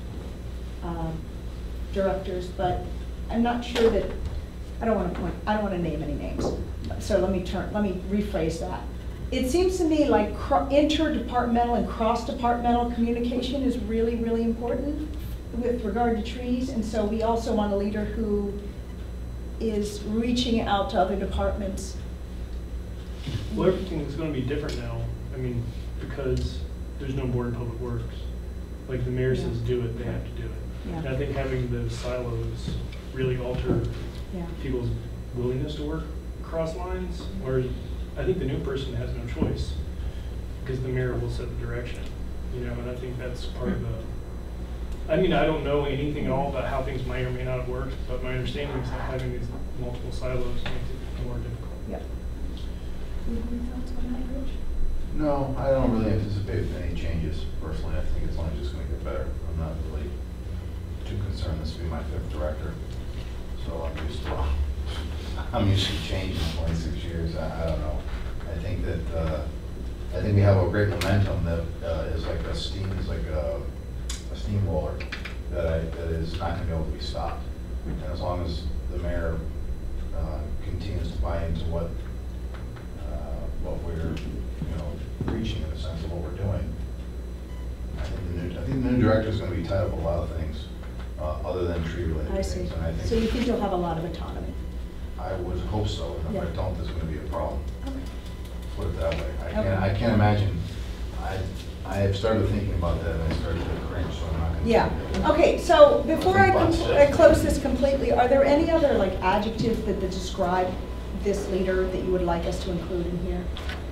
directors, but I'm not sure that, I don't want to name any names. So let me rephrase that. It seems to me like interdepartmental and cross-departmental communication is really, really important with regard to trees. And so we also want a leader who is reaching out to other departments. Well, everything is going to be different now. I mean, because there's no board of public works. Like the mayor says do it, they have to do it. Yeah. And I think having those silos really alter people's willingness to work across lines. Or I think the new person has no choice because the mayor will set the direction. And I think that's part of I mean, I don't know anything at all about how things might or may not have worked, but my understanding is that having these multiple silos makes it more difficult. Yep. Any thoughts on that, Rich? No, I don't really anticipate any changes personally. I think it's only just gonna get better. I'm not really too concerned. This will be my 5th director. So I'm used to change in 26 years. I don't know. I think we have a great momentum that is like a steamroller that is not gonna be able to be stopped. And as long as the mayor continues to buy into what we're, preaching in the sense of what we're doing, I think the new director is going to be tied up a lot of things other than tree-related I things. see. And I So think you think you'll have a lot of autonomy? I would hope so, and if I Yeah. don't, there's going to be a problem. Okay. Put it that way. Okay. I can't imagine. I have started thinking about that, and I started to cringe, so I'm not going to. Yeah, okay, so before I Think about it. close this completely, are there any other like adjectives that describe this leader that you would like us to include in here?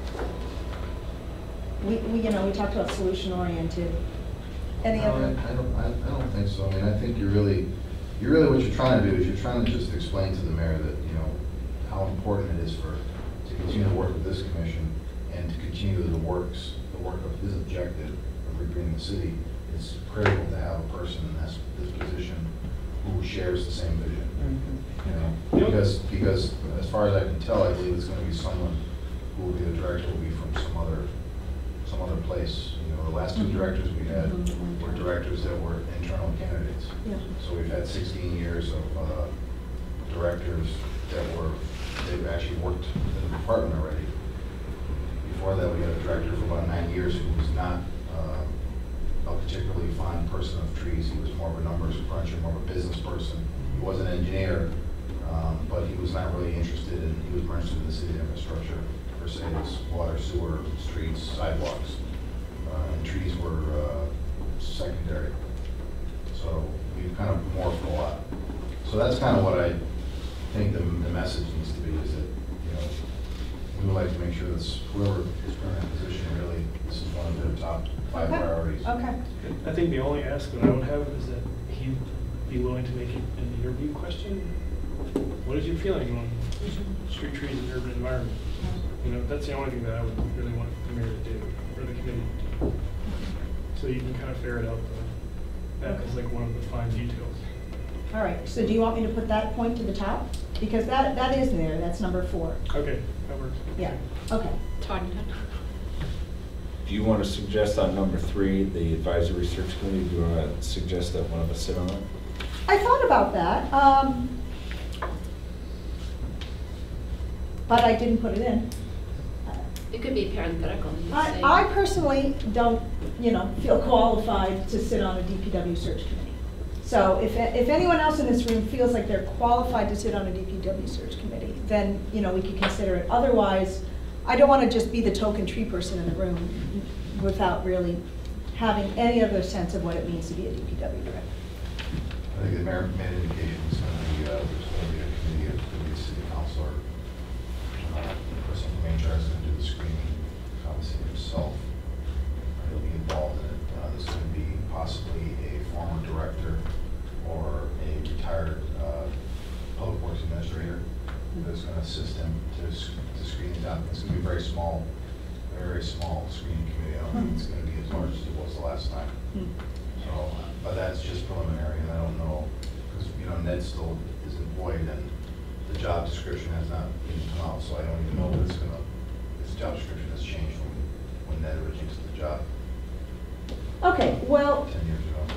We talked about solution oriented. Any No, other? I don't think so. I mean, I think you're really what you're trying to do is you're trying to just explain to the mayor that, how important it is to continue to work with this commission and to continue the work of his objective of rebuilding the city. It's critical to have a person in this position who shares the same vision. Because as far as I can tell, I believe it's going to be someone who will be the director will be from some other place. The last 2 directors we had were directors that were internal candidates. Yeah. So we've had 16 years of directors they've actually worked in the department already. Before that, we had a director for about 9 years who was not a particularly fond person of trees. He was more of a numbers cruncher, more of a business person. He was an engineer, but he was not really interested he was more interested in the city infrastructure, per se, as water, sewer, streets, sidewalks. And trees were secondary. So we've kind of morphed a lot. So that's kind of what I think the message needs to be, is that, we would like to make sure that whoever is in that position, really, this is one of their top 5 priorities. Okay. I think the only ask that I would have is that he'd be willing to make it an interview question. What is your feeling on street trees in urban environment? That's the only thing that I would really want the mayor to do, or the committee to do. So you can kind of ferret out that as like one of the fine details. All right, so do you want me to put that point to the top? Because that is there, that's number 4. Okay, that works. Yeah, okay. Tanya? Do you want to suggest on number 3, the advisory search committee? Do you want to suggest that one of us sit on it? I thought about that, but I didn't put it in. It could be parenthetical. You could say- I personally don't, feel qualified to sit on a DPW search committee. So if anyone else in this room feels like they're qualified to sit on a DPW search committee, then, we could consider it. Otherwise, I don't want to just be the token tree person in the room without really having any other sense of what it means to be a DPW director. I think the mayor made an indication there's going to be a committee of the city council, or the person from HR is going to do the screening, obviously himself. He'll be involved in it. There's going to be possibly a former director or a retired public works administrator that's going to assist him to screen it out. It's going to be very small screening committee. I don't think it's going to be as large as it was the last time. So, but that's just preliminary, and I don't know, because, Ned still is employed, and the job description has not even come out, so I don't even know if this job description has changed from when Ned originally took the job Okay, well, 10 years ago.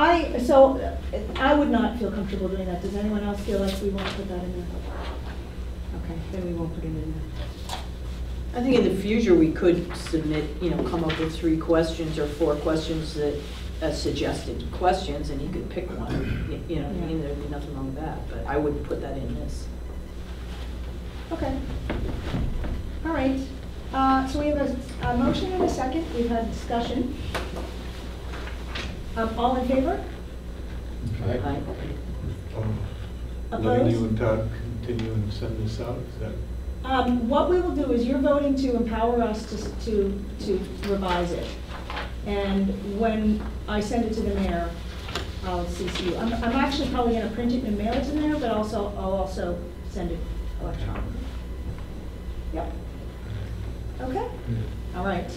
I would not feel comfortable doing that. Does anyone else feel like we want to put that in there? Okay, then we won't put it in there. I think in the future, we could submit, come up with 3 questions or 4 questions that, suggested questions, and he could pick one. And there'd be nothing wrong with that, but I wouldn't put that in this. Okay. All right. So we have a motion and a second. We've had discussion. All in favor? Aye. Letting you Opposed? and Todd continue and send this out, is that? What we will do is you're voting to empower us to revise it. And when I send it to the mayor, I'll CC you. I'm actually probably gonna print it and mail it in there, but also, I'll also send it electronically. Yep. Okay, all right.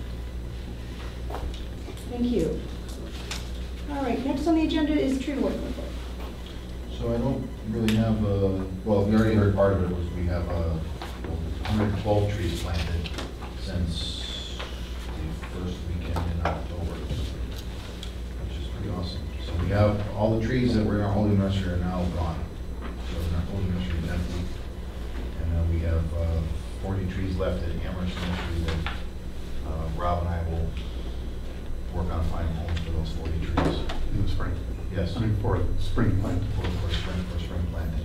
Thank you. All right, next on the agenda is tree work report. So I don't really have, well, we already heard part of it was we have 112 trees planted since the first weekend in October, which is pretty awesome. So we have, all the trees that were in our holding nursery are now gone. So in our holding nursery is empty. And then we have 40 trees left at Amherst Nursery that Rob and I will work on finding homes for those 40 trees. In the spring. Yes. I mean, for spring planting. For spring planting.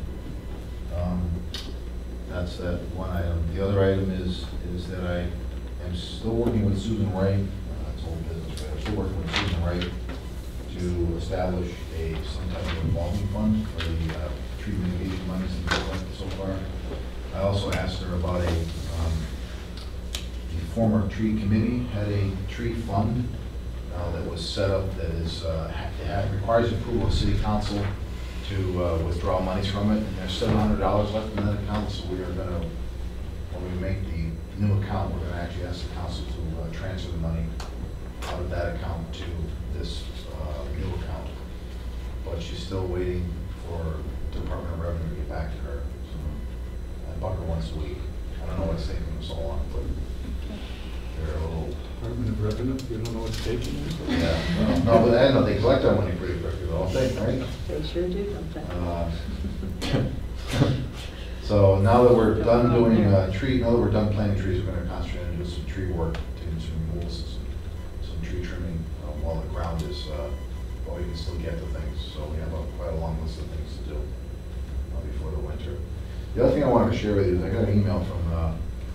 That's that one item. The other item is that I am still working with Susan Wright, that's old business, but I'm still working with Susan Wright to establish some type of revolving fund for the tree mitigation monies that we've collected so far. I also asked her about the former tree committee had a tree fund that was set up that is, requires approval of city council to withdraw monies from it, and there's $700 left in that account, so we are gonna, when we make the new account, we're gonna actually ask the council to transfer the money out of that account to this new account. But she's still waiting for Department of Revenue to get back to her. So I bug her once a week. I don't know what's taking them so long, but they're a little. Department of Revenue, you don't know what's taking you? Yeah, well, no, but I know they collect our money pretty quickly, though, I think, right? They sure do sometimes. So now that we're done doing tree, now that we're done planting trees, we're gonna concentrate on doing some tree work, doing some removals, some tree trimming while the ground is, well, we can still get to things. So we have quite a long list of things to do before the winter. The other thing I wanted to share with you is I got an email from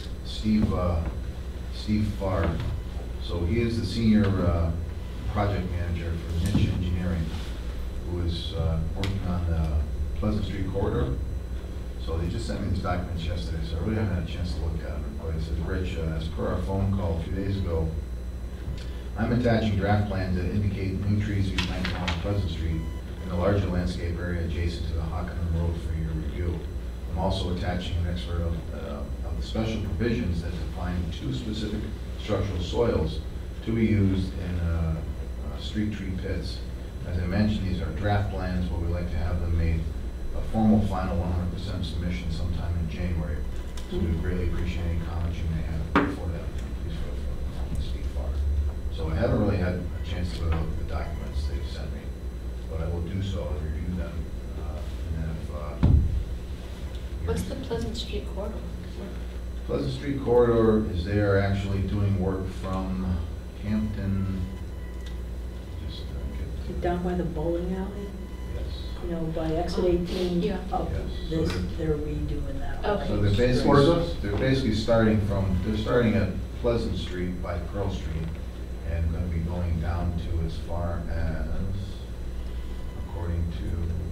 Steve Farr. So he is the senior project manager for Niche Engineering, who is working on the Pleasant Street corridor. So they just sent me these documents yesterday, so I really haven't had a chance to look at them. But he says, Rich, as per our phone call a few days ago, I'm attaching draft plans that indicate new trees to be planted along Pleasant Street in the larger landscape area adjacent to the Hockenham Road for your review. I'm also attaching an expert of the special provisions that define 2 specific structural soils to be used in street tree pits. As I mentioned, these are draft plans, but we like to have them made a formal final 100% submission sometime in January. So we greatly appreciate any comments you may have before that. Please feel free to speak far. So I haven't really had a chance to look at the documents they've sent me, but I will do so and review them. And then if What's the Pleasant Street corridor? Pleasant Street corridor is they are actually doing work from Hampton, just get Down by the bowling alley, yes. you know, by exit 18 Yeah. up, Yes. they're redoing that. Okay. So they're basically starting at Pleasant Street by Pearl Street and going to be going down to as far as, according to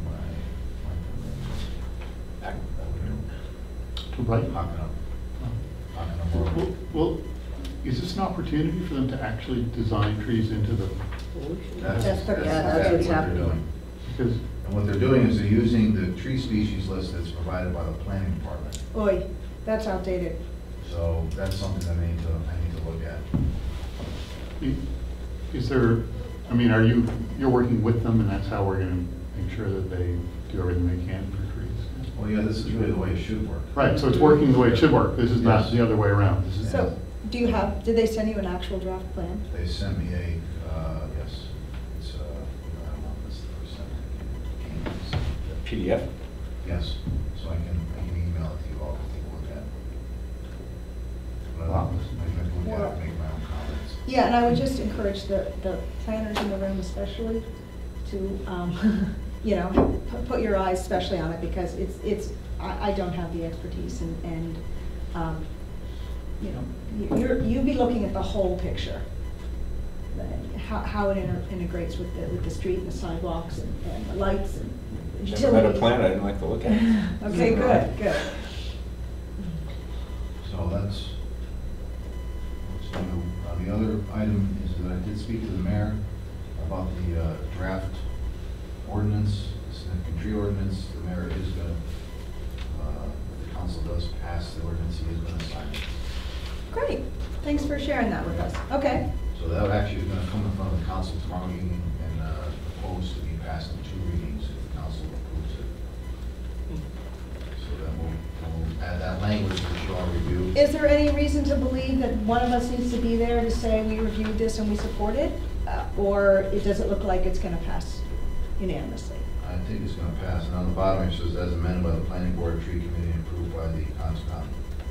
Right. Hockenham. Well, is this an opportunity for them to actually design trees into the, That's what's what happening. they're doing. because And what they're doing is they're using the tree species list that's provided by the planning department. Oi, that's outdated. So that's something that I need to look at. is there, I mean, you're working with them and that's how we're going to make sure that they do everything they can for trees? Well, yeah, this is really the way it should work. Right, so it's working the way it should work. This is not Yes. the other way around. This is, So, did they send you an actual draft plan? They sent me a, yes, it's, I don't know if it's the percent. PDF? Yes, so I can email it to you all to take a look at. But Wow. I can look at it, make my own comments. Yeah, and I would just encourage the planners in the room especially to, you know, put your eyes especially on it, because I don't have the expertise, and you know, you'll be looking at the whole picture. How it integrates with the street and the sidewalks and the lights and utilities. Never had a plan I didn't like to look at. Okay, good. So that's what's new. The other item is that I did speak to the mayor about the draft ordinance, significant tree ordinance. The mayor is going to, if the council does pass the ordinance, he is going to sign it. Great, thanks for sharing that with us. Okay, So that actually is going to come in front of the council tomorrow evening and proposed to be passed in 2 readings if the council approves it. So then we'll add that language for your review. is there any reason to believe that one of us needs to be there to say we reviewed this and we support it? Or does it look like it's gonna pass unanimously? I think it's going to pass. And on the bottom it says, as amended by the planning board, tree committee, and approved by the CONSCOM.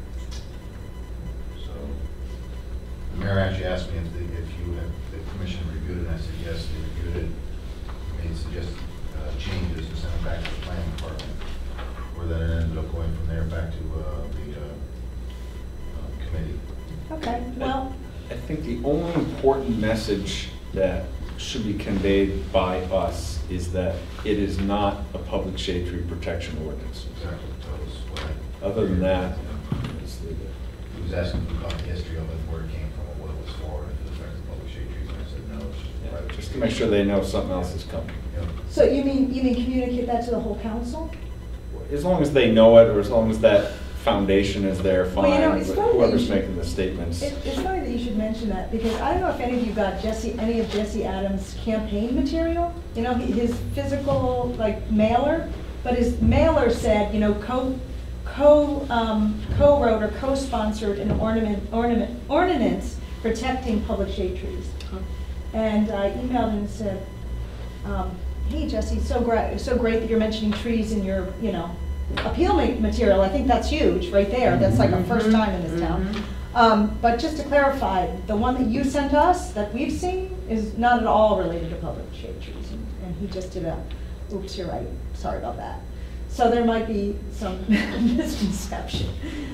So the mayor actually asked me if the commission reviewed it, and I said yes, they reviewed it. Made suggested changes and sent it back to the planning department, where then it ended up going from there back to the committee. Okay, well, I think the only important message that should be conveyed by us is that it is not a public shade tree protection ordinance. Exactly. That was what I, Other than that, just leave it. he was asking me about the history of it, where it came from, and what it was for, and if it affected public shade trees, and I said no. It's just Yeah, private just to trees. make sure they know something else is coming. Yeah. so you mean communicate that to the whole council? As long as they know it, or as long as that foundation is there, Well, you know, fine, it's but funny that you whoever's should- making the statements. It's funny that you should mention that, because I don't know if any of you got any of Jesse Adams' campaign material, you know, his physical, like, mailer, but his mailer said, you know, co-wrote or co-sponsored an ordinance protecting public shade trees. And I emailed him and said, hey, Jesse, so great that you're mentioning trees in your, you know, appeal material. I think that's huge, right there. That's like a first time in this town. But just to clarify, the one that you sent us, that we've seen, is not at all related to public shade trees. And he just did a, oops, you're right, sorry about that. So there might be some misconception.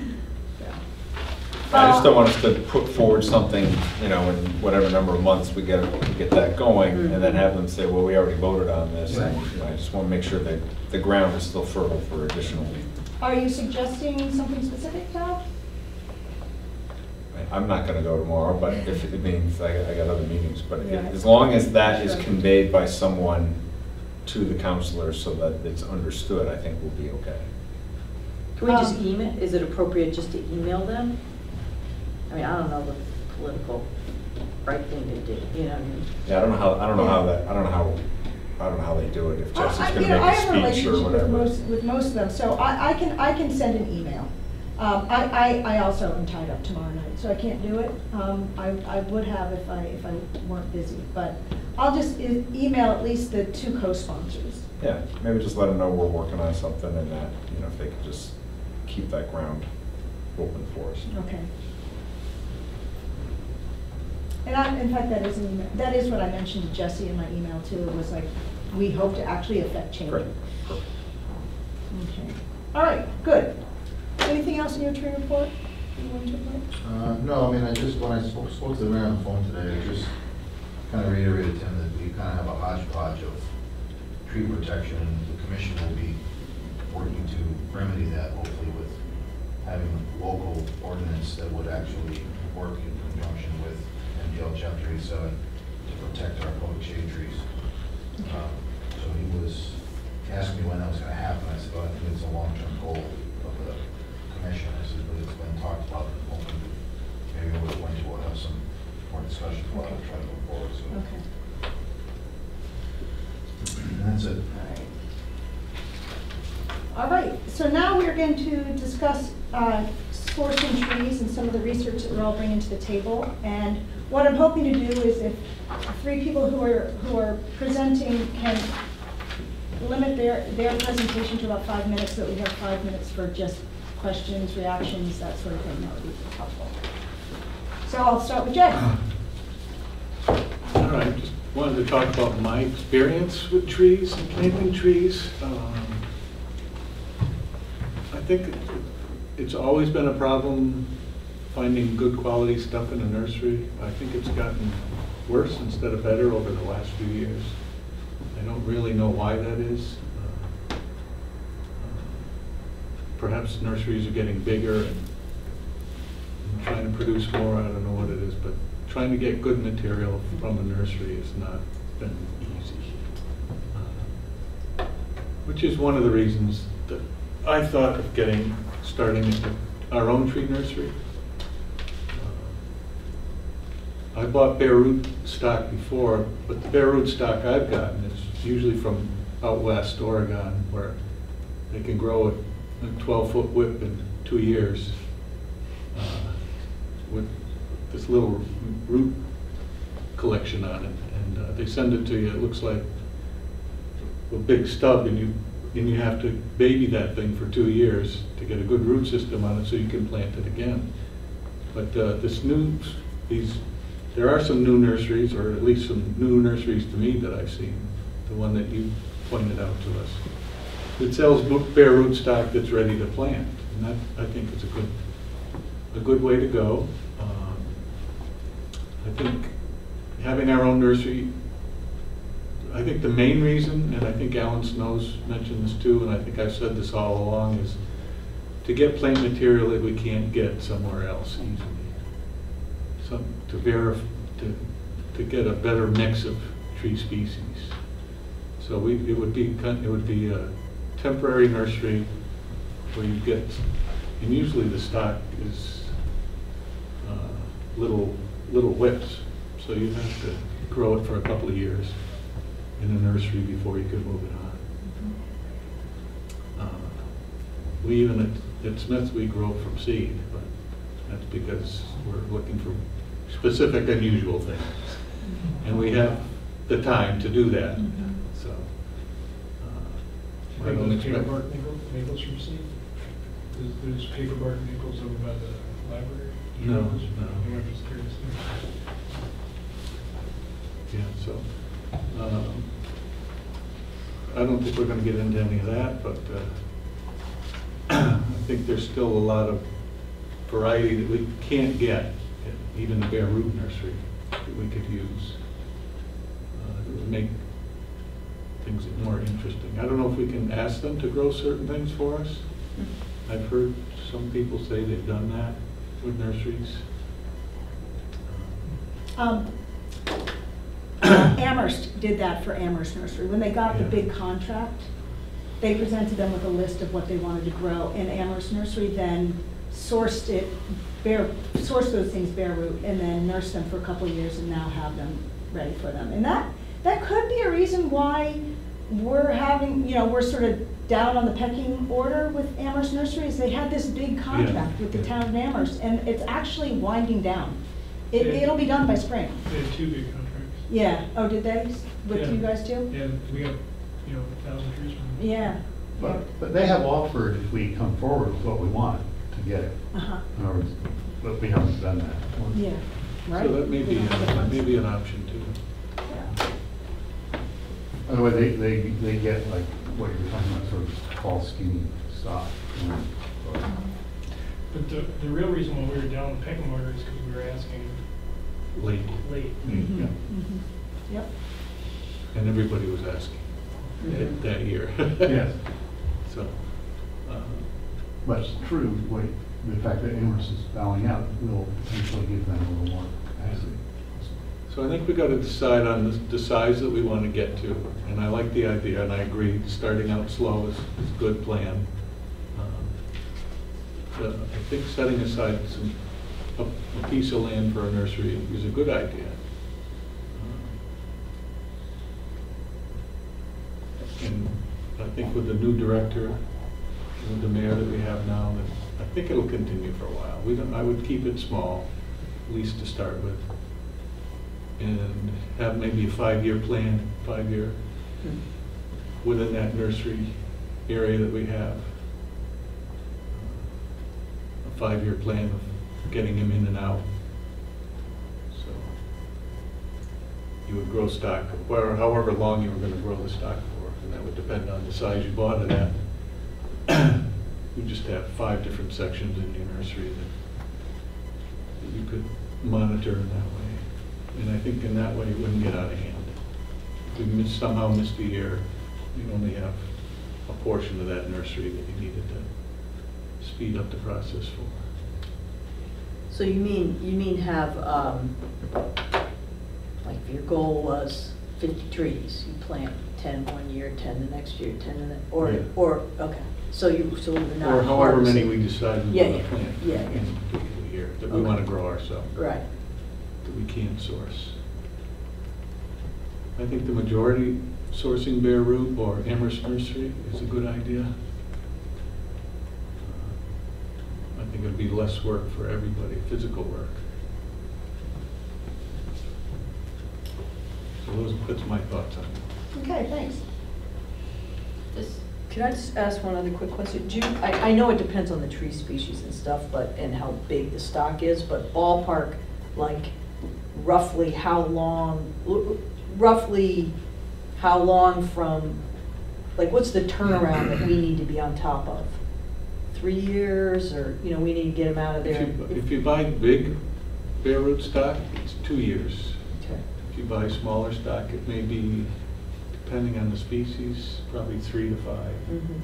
I just don't want us to put forward something, you know, in whatever number of months we get that going, and then have them say, well, we already voted on this. And, you know, I just want to make sure that the ground is still fertile for additional. Are you suggesting something specific, Todd? I'm not going to go tomorrow, but if it means I got other meetings, but Yeah. as long as that is conveyed by someone to the counselors so that it's understood, I think we'll be okay. Can we just email, is it appropriate just to email them? I mean, I don't know the political right thing to do, you know what I mean? Yeah, I don't know how they do it, if Jesse's going to You know, I make have a a speech or relationship whatever. with most of them, so I can send an email. I also am tied up tomorrow night, so I can't do it. I would have if I weren't busy, but I'll just email at least the 2 co-sponsors. Yeah, maybe just let them know we're working on something, and that, you know, if they could just keep that ground open for us. Okay. And in fact, that is what I mentioned to Jesse in my email too. It was like, we hope to actually affect change. Great. Okay. All right, good. Anything else in your tree report you want to report? No, I mean, when I spoke to the mayor on the phone today, I just kind of reiterated to him that we kind of have a hodgepodge of tree protection, and the commission will be working to remedy that, hopefully with having a local ordinance that would actually work in conjunction with MDL Chapter 87 to protect our public shade trees. So he was asking me when that was going to happen. I said, well, I think it's a long-term goal of the commission. I said, but it's been talked about, and hopefully maybe we'll have some more discussion about it, try to move forward. So Okay. and that's it. All right, so now we're going to discuss sourcing trees and some of the research that we're all bringing to the table. And what I'm hoping to do is if 3 people who are presenting can limit their presentation to about 5 minutes, so that we have 5 minutes for just questions, reactions, that sort of thing, that would be helpful. So I'll start with Jay. All right, just wanted to talk about my experience with trees and planting trees. I think it's always been a problem finding good quality stuff in a nursery. I think it's gotten worse instead of better over the last few years. I don't really know why that is. Perhaps nurseries are getting bigger and trying to produce more. I don't know what it is, but trying to get good material from a nursery has not been easy. Which is one of the reasons that I thought of starting our own tree nursery. I bought bare root stock before, but the bare root stock I've gotten is usually from out west, Oregon, where they can grow a 12-foot whip in 2 years with this little root collection on it. And they send it to you, it looks like a big stub, and you have to baby that thing for 2 years to get a good root system on it so you can plant it again. But there are some new nurseries, or at least some new nurseries to me that I've seen, the one that you pointed out to us. It sells bare root stock that's ready to plant, and that, I think, is a good way to go. I think having our own nursery, I think the main reason, and I think Alan Snow's mentioned this too, and I think I've said this all along, is to get plant material that we can't get somewhere else easily. To get a better mix of tree species. So it would be a temporary nursery where you get, and usually the stock is little whips, so you have to grow it for a couple of years in a nursery before you could move it on. We even at Smith, we grow from seed, but that's because we're looking for specific, unusual things. And we have the time to do that. So, I don't Those expect. paper bark maples from seed? There's paper bark maples over by the library? No, no. I'm just curious. Yeah, so, I don't think we're gonna get into any of that, but I think there's still a lot of variety that we can't get, even the bare root nursery, that we could use. It would make things more interesting. I don't know if we can ask them to grow certain things for us. I've heard some people say they've done that with nurseries. Amherst did that for Amherst Nursery. When they got the Yeah. big contract, they presented them with a list of what they wanted to grow, and Amherst Nursery then sourced those things bare root, and then nursed them for a couple of years, and now have them ready for them. And that could be a reason why we're having, we're sort of down on the pecking order with Amherst Nursery, is they had this big contract with the town of Amherst, and it's actually winding down. It'll be done by spring. They had 2 big contracts. Yeah, oh, did they, with Yeah. you guys too? Yeah, we got, 1,000 trees from them. Yeah. But they have offered, if we come forward with what we want, to get it. Uh-huh, In other words, but we haven't done that. yeah, right. So that may We be, don't have the funds. maybe an option too. Yeah. By the way, they get like what you're talking about, sort of tall, skinny stock. But the real reason why we were down the pecking order is because we were asking Late. late. Mhm, Yeah. mhm. Yep. And everybody was asking that year. Yes, So, but it's true, the fact that Amherst is bowing out will potentially give them a little more capacity. so I think we got to decide on the size that we want to get to. And I like the idea, and I agree, starting out slow is a good plan. I think setting aside a piece of land for a nursery is a good idea. And I think with the new director, with the mayor that we have now, that I think it'll continue for a while. I would keep it small, at least to start with, and have maybe a 5-year plan, 5-year, within that nursery area that we have. A 5-year plan of getting him in and out. So you would grow stock, however long you were going to grow the stock for, and that would depend on the size you bought it at. You just have 5 different sections in your nursery that you could monitor in that way. And I think in that way it wouldn't get out of hand. If we somehow missed a year, you'd only have a portion of that nursery that you needed to speed up the process for. So you mean have, like if your goal was 50 trees. You plant 10 one year, 10 the next year, 10 the, or, Yeah. okay. So you're not Or however many harvesting. we decide we Yeah, want yeah, to plant yeah, in yeah. a particular year, that we Okay. want to grow ourselves, Right. that we can't source. I think the majority sourcing bare root or Amherst Nursery is a good idea. I think it'd be less work for everybody, physical work. So that's my thoughts on it. Okay, thanks. This, Can I just ask one other quick question? I know it depends on the tree species and stuff, and how big the stock is, but ballpark, like roughly how long from, like what's the turnaround that we need to be on top of? 3 years, or, we need to get them out of there? If you buy big bare root stock, it's 2 years. Okay. If you buy smaller stock, it may be, depending on the species, probably 3 to 5. Mhm.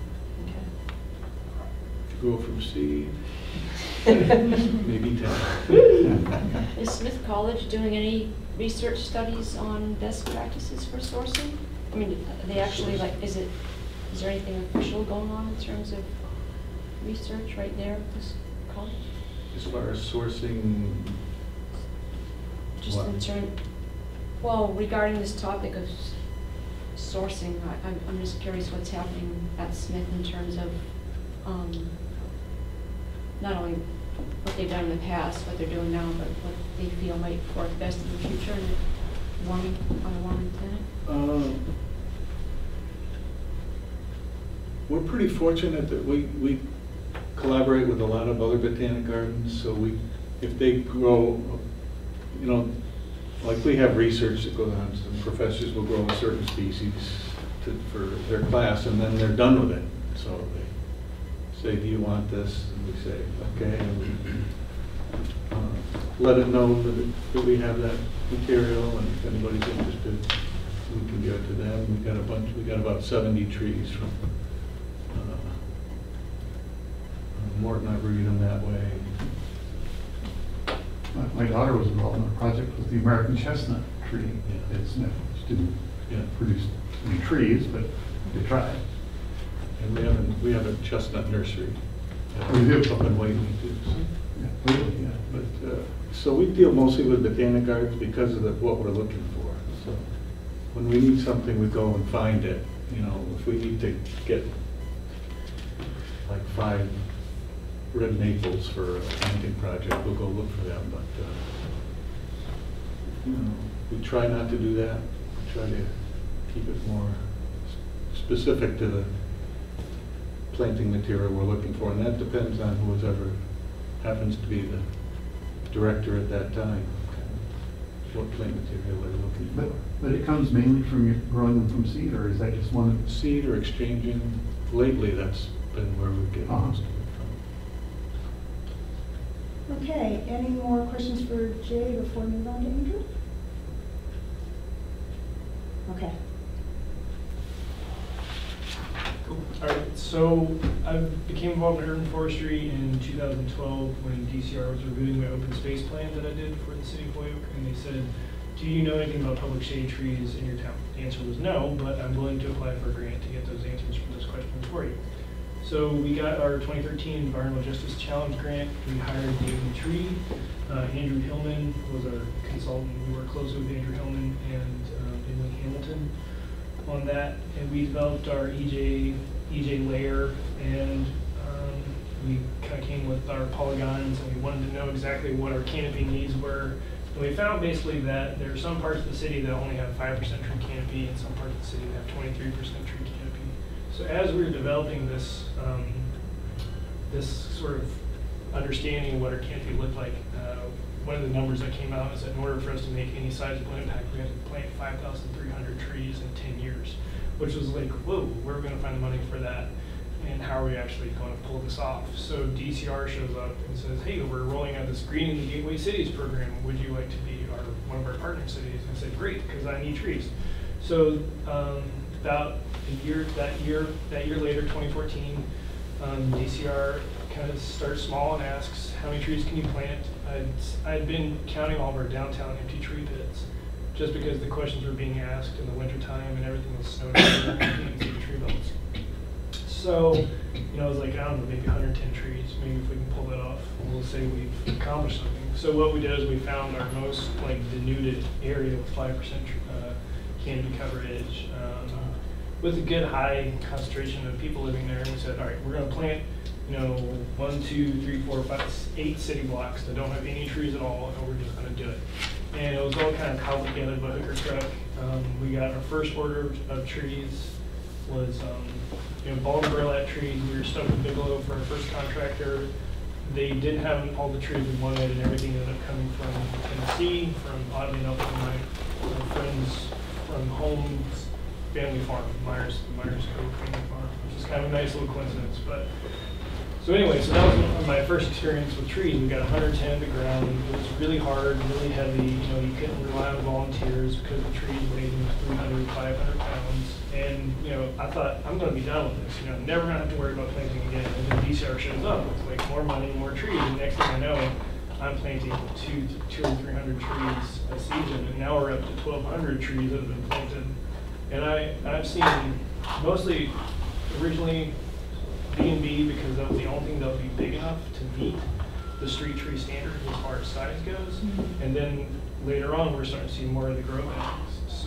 If you go from seed, maybe 10. is Smith College doing any research studies on best practices for sourcing? I mean, are they actually is there anything official going on in terms of research right there at this college? As far as sourcing, Just what? in turn, well, regarding this topic of sourcing, I'm just curious what's happening at Smith in terms of not only what they've done in the past, what they're doing now, but what they feel might work best in the future in a warming planet. We're pretty fortunate that we collaborate with a lot of other botanic gardens, so if they grow, like we have research that goes on, some professors will grow a certain species for their class, and then they're done with it. So they say, do you want this? And we say, okay, and we let it know that we have that material, and if anybody's interested, we can give it to them. We got about 70 trees from Morton. I read them that way. My daughter was involved in a project with the American chestnut tree Yeah. at Smith, which didn't Yeah. produce any trees, but they tried. And we have a chestnut nursery. We do. Up in Whately too. So. Yeah, really, yeah. But, so we deal mostly with botanic gardens because of what we're looking for. So when we need something, we go and find it. If we need to get like 5 red maples for a planting project, we'll go look for them. But we try not to do that. We try to keep it more specific to the planting material we're looking for, and that depends on whoever happens to be the director at that time, what plant material they're looking for. But it comes mainly from you growing them from seed, or is that just one? Seed or exchanging, lately that's been where we get most of it Okay, any more questions for Jay before we move on to Andrew? Okay. All right, so I became involved in urban forestry in 2012 when DCR was reviewing my open space plan that I did for the city of Holyoke, and they said, do you know anything about public shade trees in your town? The answer was no, but I'm willing to apply for a grant to get those answers from those questions for you. So we got our 2013 Environmental Justice Challenge grant. We hired David Tree. Andrew Hillman was our consultant. We worked closely with Andrew Hillman and Emily Hamilton on that, and we developed our EJ layer, and we kind of came with our polygons, and we wanted to know exactly what our canopy needs were. And we found basically that there are some parts of the city that only have 5% tree canopy, and some parts of the city that have 23% tree canopy. So as we were developing this, this sort of understanding of what our canopy looked like, one of the numbers that came out is that in order for us to make any sizable impact, we had to plant 5,300 trees in 10 years, which was like, whoa, where are we going to find the money for that? And how are we actually going to pull this off? So DCR shows up and says, hey, we're rolling out this Greening the Gateway Cities program. Would you like to be one of our partner cities? And I said, great, because I need trees. So about that year later, 2014, DCR kind of starts small and asks, how many trees can you plant? I'd been counting all of our downtown empty tree pits, just because the questions were being asked in the wintertime and everything was snowing over, and you couldn't see the tree belts. So, you know, I was like, I don't know, maybe 110 trees, maybe if we can pull that off, we'll say we've accomplished something. So what we did is we found our most like denuded area with 5% canopy coverage, with a good high concentration of people living there. And we said, all right, we're gonna plant, you know, 1, 2, 3, 4, 5, 8 city blocks that don't have any trees at all, and we're just gonna do it. And it was all kind of cobbled together by hooker truck. We got our first order of trees was, you know, bald burlap trees. We were stuck with Bigelow for our first contractor. They didn't have all the trees we wanted, and everything ended up coming from Tennessee, from, oddly enough, one of my friends from Holmes Family Farm, Myers Cove Family Farm, which is kind of a nice little coincidence. But so anyway, so that was my first experience with trees. We got 110 to the ground. It was really hard, really heavy. You know, you couldn't rely on volunteers because the trees weighed 300, 500 pounds. And you know, I thought, I'm going to be done with this. You know, I'm never going to have to worry about planting again. And then DCR shows up. It's like more money, more trees. And next thing I know, I'm planting 200 or 300 trees a season. And now we're up to 1,200 trees that have been planted. And I've seen mostly originally B&B because that was the only thing that would be big enough to meet the street tree standard as far as size goes. And then later on, we're starting to see more of the grow bags.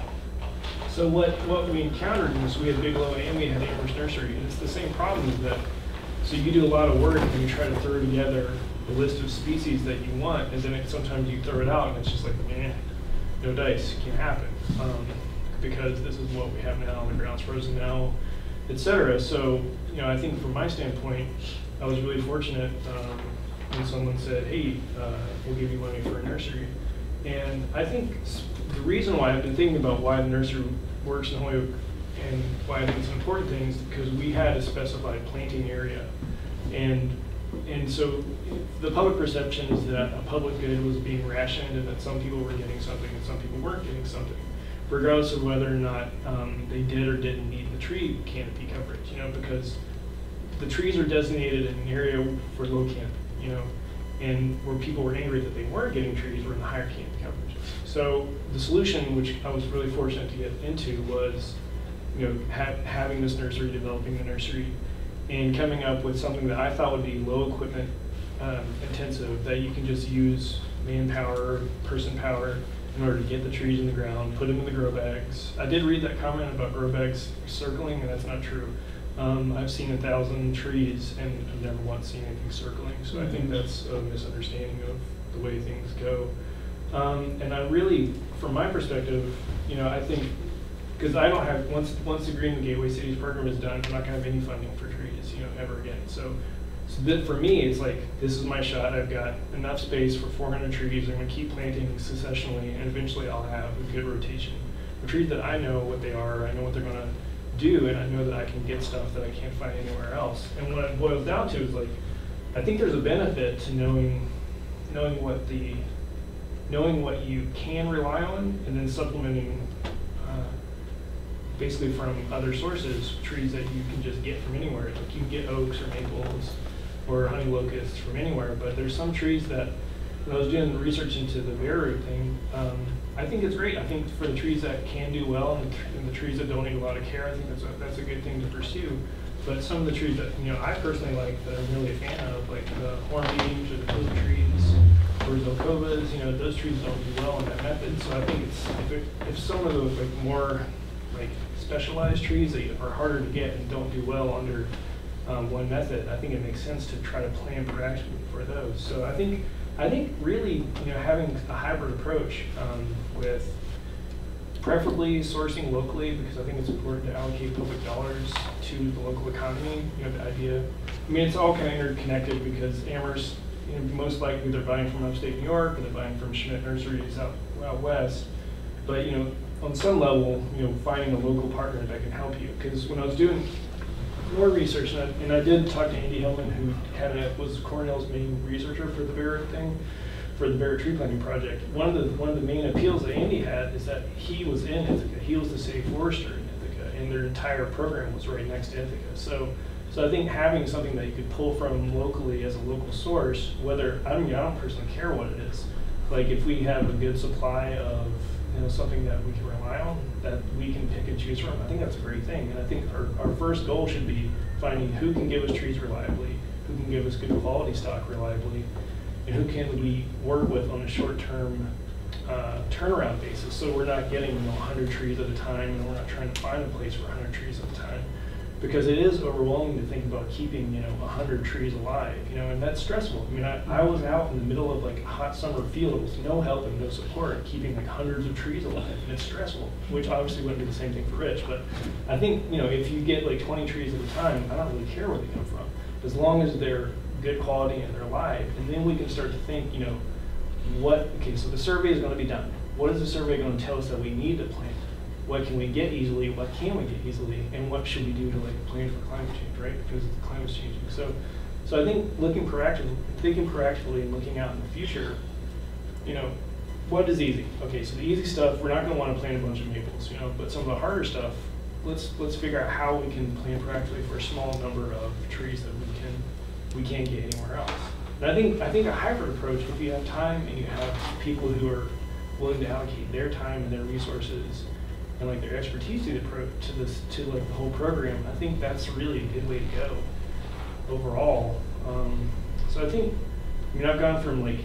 So what we encountered was we had Bigelow and we had Amherst Nursery, and it's the same problem is that, so you do a lot of work and you try to throw together a list of species that you want, and then sometimes you throw it out and it's just like, no dice, can't happen. Because this is what we have now, the ground's frozen now, etc. So, you know, I think from my standpoint, I was really fortunate when someone said, hey, we'll give you money for a nursery. And I think the reason why I've been thinking about why the nursery works in Holyoke and why I think it's an important thing is because we had a specified planting area. And so the public perception is that a public good was being rationed and that some people were getting something and some people weren't getting something, regardless of whether or not they did or didn't need the tree canopy coverage, you know, because the trees are designated in an area for low canopy, you know, and where people were angry that they weren't getting trees were in the higher canopy coverages. So the solution, which I was really fortunate to get into, was, you know, having this nursery, developing the nursery, and coming up with something that I thought would be low equipment intensive, that you can just use manpower, person power, in order to get the trees in the ground, put them in the grow bags. I did read that comment about grow bags circling, and that's not true. I've seen 1,000 trees and I've never once seen anything circling. So I think that's a misunderstanding of the way things go. And I really, from my perspective, you know, I think, because I don't have, once the Green and Gateway Cities program is done, I'm not gonna have any funding for trees, you know, ever again. So that for me, it's like, this is my shot. I've got enough space for 400 trees. I'm going to keep planting successionally, and eventually I'll have a good rotation of trees that I know what they are, I know what they're going to do, and I know that I can get stuff that I can't find anywhere else. And what it boils down to is like, I think there's a benefit to knowing what you can rely on, and then supplementing basically from other sources, trees that you can just get from anywhere. Like you can get oaks or maples or honey locusts from anywhere, but there's some trees that, when I was doing the research into the bare root thing, I think it's great. I think for the trees that can do well and the trees that don't need a lot of care, I think that's a good thing to pursue. But some of the trees that, you know, I personally like, that I'm really a fan of, like the hornbeams or the clover trees or zelkovas, you know, those trees don't do well in that method. So I think it's, if some of those like more like specialized trees that are harder to get and don't do well under one method, I think it makes sense to try to plan proactively for those. So I think really, you know, having a hybrid approach with preferably sourcing locally, because I think it's important to allocate public dollars to the local economy. You know, the idea, I mean, it's all kind of interconnected because Amherst, you know, most likely they're buying from upstate New York, or they're buying from Schmidt Nurseries out west. But, you know, on some level, you know, finding a local partner that can help you. Because when I was doing more research, and I did talk to Andy Hillman, who was Cornell's main researcher for the Barrett thing, for the Barrett tree planting project. One of the main appeals that Andy had is that he was in Ithaca. He was the city forester in Ithaca, and their entire program was right next to Ithaca. So I think having something that you could pull from locally as a local source, whether, I mean, I don't personally care what it is. Like if we have a good supply of something that we can rely on, that we can pick and choose from, I think that's a great thing. And I think our first goal should be finding who can give us trees reliably, who can give us good quality stock reliably, and who can we work with on a short-term turnaround basis, so we're not getting 100 trees at a time, and we're not trying to find a place for 100 trees at a time, because it is overwhelming to think about keeping 100 trees alive, and that's stressful. I mean, I was out in the middle of like a hot summer field with no help and no support, keeping like hundreds of trees alive, and it's stressful, which obviously wouldn't be the same thing for Rich, but I think if you get like 20 trees at a time, I don't really care where they come from, as long as they're good quality and they're alive, and then we can start to think, okay, so the survey is going to be done. What is the survey going to tell us that we need to plant? What can we get easily? What can we get easily? And what should we do to like plan for climate change, right? Because the climate's changing. So I think thinking proactively and looking out in the future, what is easy? Okay, so the easy stuff, we're not going to want to plant a bunch of maples, but some of the harder stuff, let's figure out how we can plan proactively for a small number of trees that we can't get anywhere else. And I think a hybrid approach, if you have time and you have people who are willing to allocate their time and their resources and like their expertise to like the whole program, I think that's really a good way to go overall. So I think, I've gone from like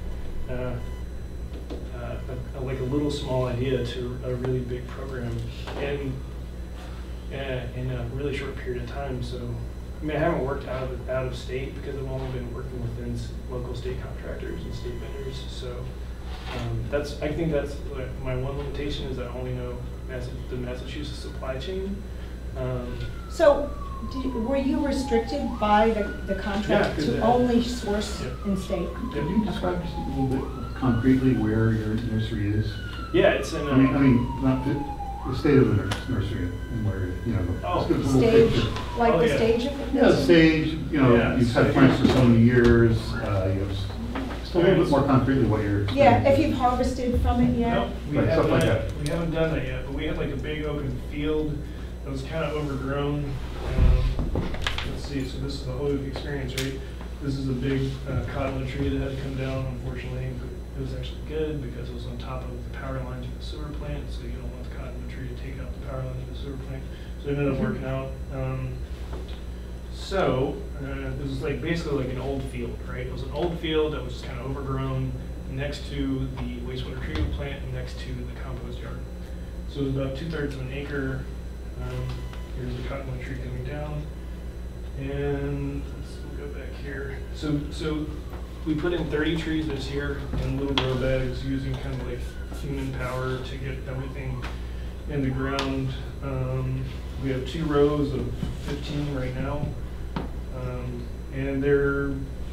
like a little small idea to a really big program in a really short period of time. So I haven't worked out of state because I've only been working within local state contractors and state vendors. So I think that's like my one limitation, is I only know the Massachusetts supply chain. So were you restricted by the contract to only source in state? Can you describe just a little bit concretely where your nursery is? Yeah, it's in. I mean, not the state of the nursery and where just give us a little Stage, picture. like the stage of the Yeah, the stage. You've had plants for so many years. You have just a little bit more concretely what you're. Yeah, if you've harvested from it yet. No, we Right, haven't stuff like done that. we haven't done that yet, but we had like a big open field that was kind of overgrown. Let's see, so this is the whole experience, right? This is a big cottonwood tree that had to come down, unfortunately, but it was actually good because it was on top of the power lines of the sewer plant, so you don't want the cottonwood tree to take out the power lines of the sewer plant. So it ended up working out. This was like basically like an old field, right? It was an old field that was just kind of overgrown next to the wastewater treatment plant and next to the compost yard. So it was about 2/3 of an acre. Here's the cottonwood tree coming down. And we'll go back here. So we put in 30 trees this year in little grow bags using kind of like human power to get everything in the ground. We have 2 rows of 15 right now. And they're,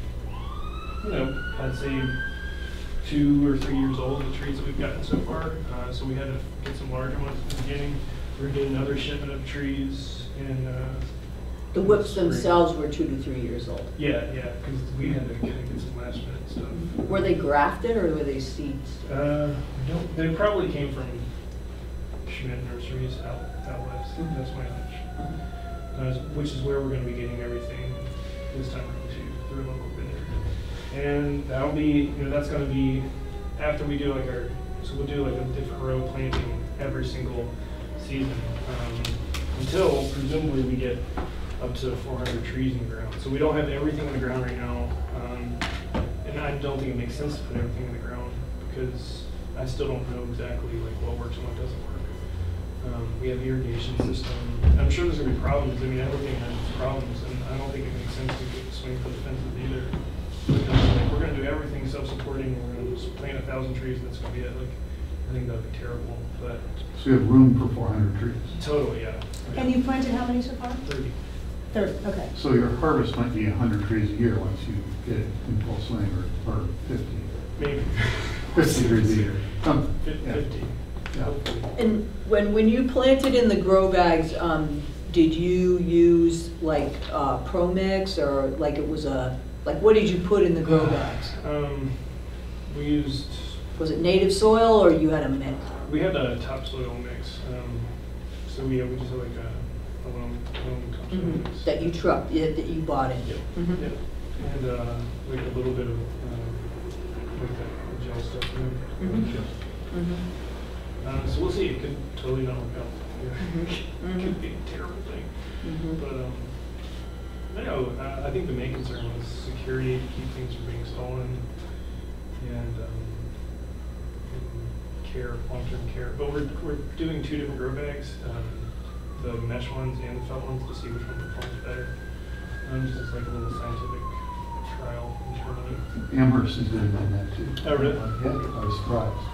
I'd say 2 or 3 years old, the trees that we've gotten so far. So we had to get some larger ones at the beginning. We're getting another shipment of trees in The whips spring. themselves were 2 to 3 years old. Yeah, because we had to kind of get some last minute stuff. Were they grafted or were they seeds? They probably came from Schmidt Nurseries out west. That's my hunch. Which is where we're going to be getting everything this time around too, through a local vendor. And that'll be, that's going to be after we do like so we'll do like a different row planting every single season until presumably we get up to 400 trees in the ground. So we don't have everything in the ground right now, and I don't think it makes sense to put everything in the ground because I still don't know exactly like what works and what doesn't work. We have irrigation system. I'm sure there's gonna be problems. I mean, everything has problems, and I don't think it makes sense to swing for the fences either. Because like, we're gonna do everything self-supporting. We're gonna just plant 1,000 trees, and that's gonna be it. Like, I think that'd be terrible. But So you have room for 400 trees. totally, yeah. And you planted how many so far? 30. 30, okay. So your harvest might be 100 trees a year once you get it in full swing, or 50. Maybe. 50 trees a year. 50. Yeah. And when you planted in the grow bags, did you use like ProMix or like it was like what did you put in the grow bags? We used. Was it native soil or you had a mix? We had a topsoil mix. So we just had like a loam topsoil mix. That you trucked, that you bought in. Yep. Yep. And like a little bit of like the gel stuff. So we'll see. It could totally not work out. It could be a terrible thing. But I know. I think the main concern was security to keep things from being stolen, and care, long-term care. But we're doing 2 different grow bags, the mesh ones and the felt ones, to see which one performs better. Just like a little scientific trial internally. Amherst is doing that too. Oh, really? Yeah, I was surprised.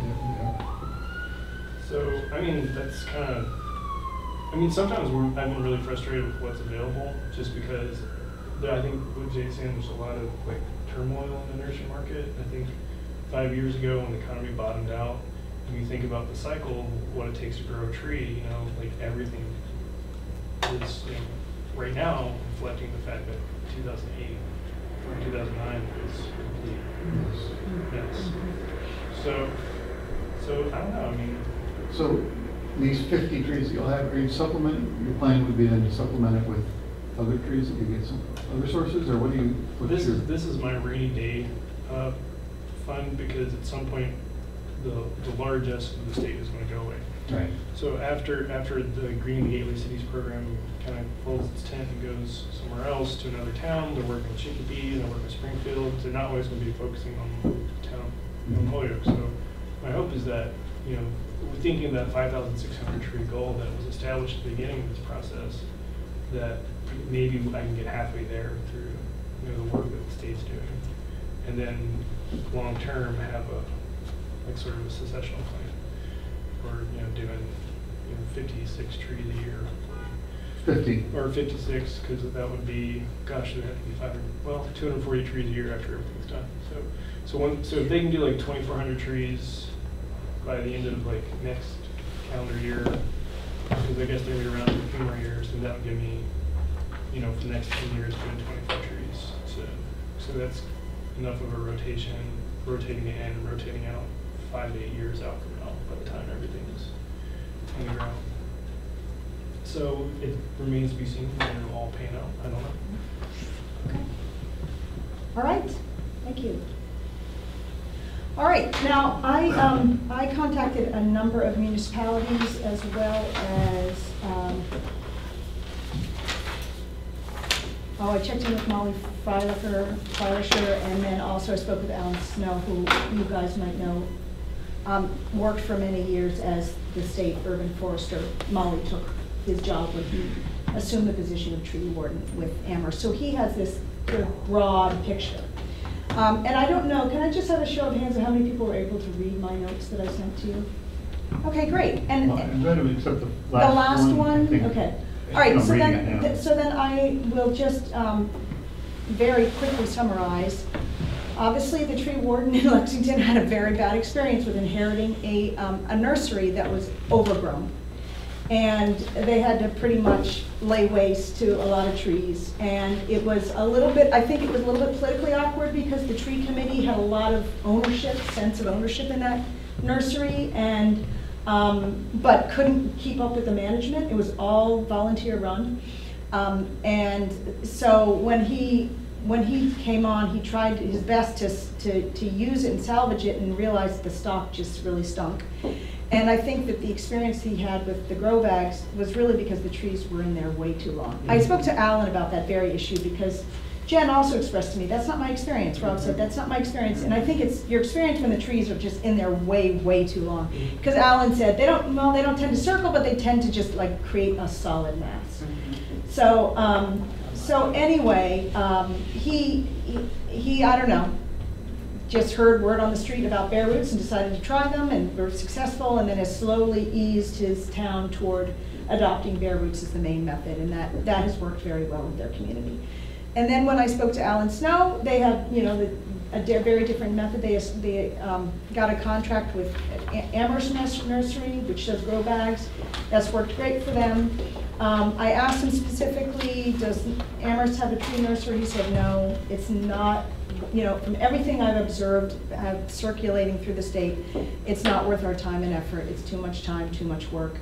So, I mean, that's kind of, I mean, sometimes I've been really frustrated with what's available, just because I think what Jay's saying, there's a lot of like turmoil in the nursery market. I think 5 years ago when the economy bottomed out, when you think about the cycle, what it takes to grow a tree, you know, like everything is, you know, right now reflecting the fact that 2008 or 2009 was complete mess. So I don't know, I mean. So these 50 trees that you'll have, are you supplementing, your plan would be then to supplement it with other trees that you get some other sources, or what do you? This is my rainy day fund, because at some point the largesse of the state is going to go away. Right. So after the Green Gateway Cities program kind of folds its tent and goes somewhere else to another town, they're working with Chicopee, they're working with Springfield. They're not always going to be focusing on the town of Holyoke. So my hope is that, you know, we're thinking that 5,600 tree goal that was established at the beginning of this process, that maybe I can get halfway there through, you know, the work that the state's doing, and then long term have a like sort of a successional plan, or you know, doing 56 trees a year. 50. Or 56, because that would be, gosh, it would have to be 240 trees a year after everything's done. So if they can do like 2,400 trees by the end of like next calendar year, because I guess they're gonna be around for a few more years, and that would give me, you know, for the next 10 years doing 24 trees. So that's enough of a rotation, rotating in and rotating out 5 to 8 years out from now by the time everything is on the ground. So it remains to be seen when it'll all pan out. I don't know. Okay. All right. Thank you. All right. Now, I contacted a number of municipalities, as well as I checked in with Molly Feilischer, and then also I spoke with Alan Snow, who you guys might know, worked for many years as the state urban forester. Molly took his job when he assumed the position of tree warden with Amherst. So he has this sort of broad picture. And I don't know, can I just have a show of hands of how many people were able to read my notes that I sent to you? Okay, great. And I'm going to accept the last one. I think. Okay. All right. I'm So reading it now. then I will just very quickly summarize. Obviously, the tree warden in Lexington had a very bad experience with inheriting a nursery that was overgrown. And they had to pretty much lay waste to a lot of trees. And it was a little bit, I think it was a little bit politically awkward, because the tree committee had a lot of sense of ownership in that nursery, and but couldn't keep up with the management. It was all volunteer run. And so when he came on, he tried his best to use it and salvage it, and realized the stock just really stunk. And I think that the experience he had with the grow bags was really because the trees were in there way too long. I spoke to Alan about that very issue, because Jen also expressed to me, that's not my experience. Rob said, that's not my experience. And I think it's your experience when the trees are just in there way, way too long. Because Alan said, they don't tend to circle, but they tend to just like create a solid mass. So, anyway, he I don't know, just heard word on the street about bare roots and decided to try them, and were successful, and then has slowly eased his town toward adopting bare roots as the main method, and that has worked very well with their community. And then when I spoke to Alan Snow, they have, you know, a very different method. They got a contract with Amherst Nursery, which does grow bags. That's worked great for them. I asked him specifically, does Amherst have a tree nursery? He said no, it's not. You know, from everything I've observed circulating through the state, it's not worth our time and effort. It's too much time, too much work.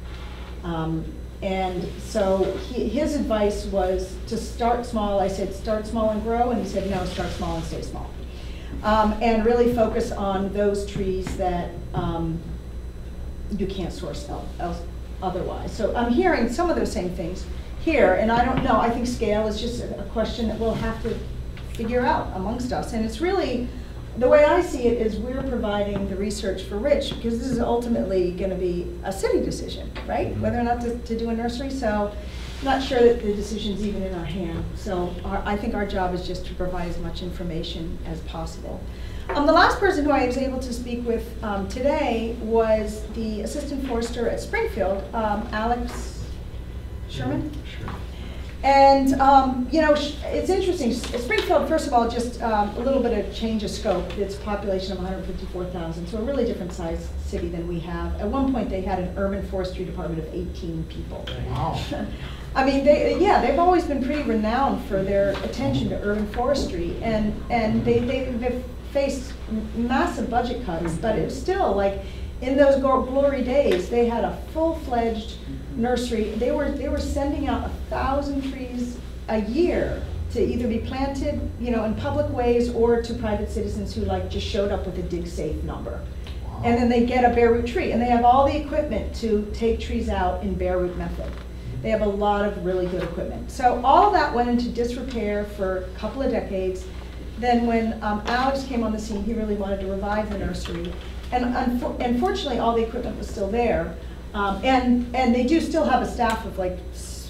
And so his advice was to start small. I said, start small and grow. And he said, no, start small and stay small. And really focus on those trees that you can't source else otherwise. So I'm hearing some of those same things here, and I don't know, I think scale is just a question that we'll have to figure out amongst us. And it's really, the way I see it is we're providing the research for Rich, because this is ultimately gonna be a city decision, right? Whether or not to do a nursery, so I'm not sure that the decision's even in our hand. So I think our job is just to provide as much information as possible. The last person who I was able to speak with today was the assistant forester at Springfield, Alex Sherman. Sure. And, you know, it's interesting. Springfield, first of all, just a little bit of change of scope. It's a population of 154,000, so a really different size city than we have. At one point, they had an urban forestry department of 18 people. Wow. I mean, they've always been pretty renowned for their attention to urban forestry, and they've faced massive budget cuts, but it's still like, in those glory days, they had a full-fledged nursery. They were sending out 1,000 trees a year to either be planted, you know, in public ways or to private citizens who like just showed up with a dig safe number. Wow. And then they get a bare root tree, and they have all the equipment to take trees out in bare root method. They have a lot of really good equipment. So all of that went into disrepair for a couple of decades. Then when Alex came on the scene, he really wanted to revive the nursery. And unfortunately, all the equipment was still there. And they do still have a staff of like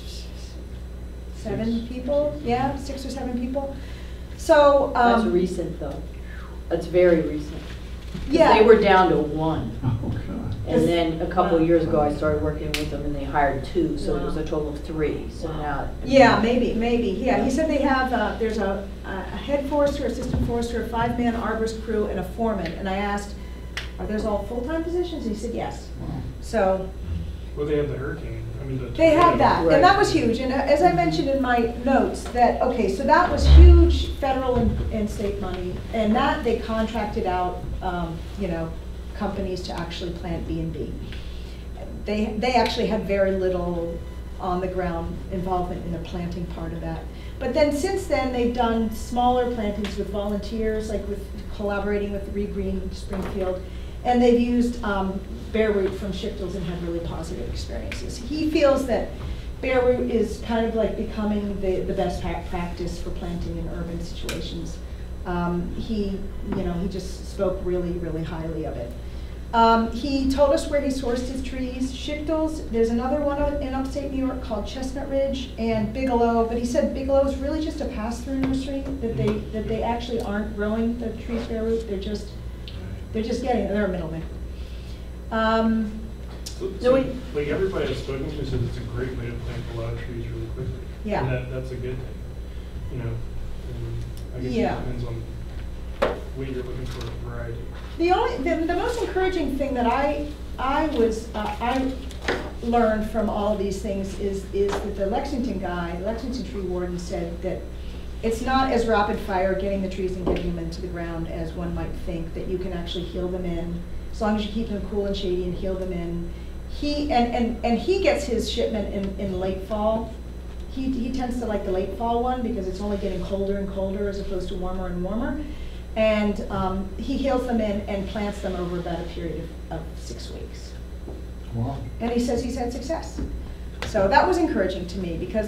7 people, yeah, 6 or 7 people. So That's recent, though. That's very recent. 'Cause yeah, they were down to 1. Oh, God. And then a couple of years ago, I started working with them, and they hired 2, so it was a total of 3. So now, yeah, maybe. Yeah, he said they have. There's a head forester, assistant forester, a 5-man arborist crew, and a foreman. And I asked, are those all full-time positions? And he said yes. So. Well, they have the hurricane. I mean, They have that, Right. and that was huge. And as I mentioned in my notes, that, okay, so that was huge federal and state money, and that they contracted out, you know, companies to actually plant B&B. They actually had very little on-the-ground involvement in the planting part of that. But then since then, they've done smaller plantings with volunteers, like with collaborating with Regreen Springfield, and they've used bare root from Schichtel's and had really positive experiences. He feels that bare root is kind of like becoming the best practice for planting in urban situations. He just spoke really, really highly of it. He told us where he sourced his trees. Schichtel's, there's another one in upstate New York called Chestnut Ridge, and Bigelow, but he said Bigelow is really just a pass-through nursery, that they actually aren't growing the trees bare root, they're just getting it, they're a middleman. Like everybody I've spoken to says it's a great way to plant a lot of trees really quickly. Yeah. And that's a good thing, you know. And I guess Yeah. it depends on what you're looking for, variety. The most encouraging thing that I learned from all of these things is that the Lexington tree warden, said that it's not as rapid fire getting the trees and getting them into the ground as one might think, that you can actually heal them in, as long as you keep them cool and shady and heal them in. He gets his shipment in late fall. He tends to like the late fall one because it's only getting colder and colder as opposed to warmer and warmer. And he heals them in and plants them over about a period of 6 weeks. Wow. And he says he's had success. So that was encouraging to me because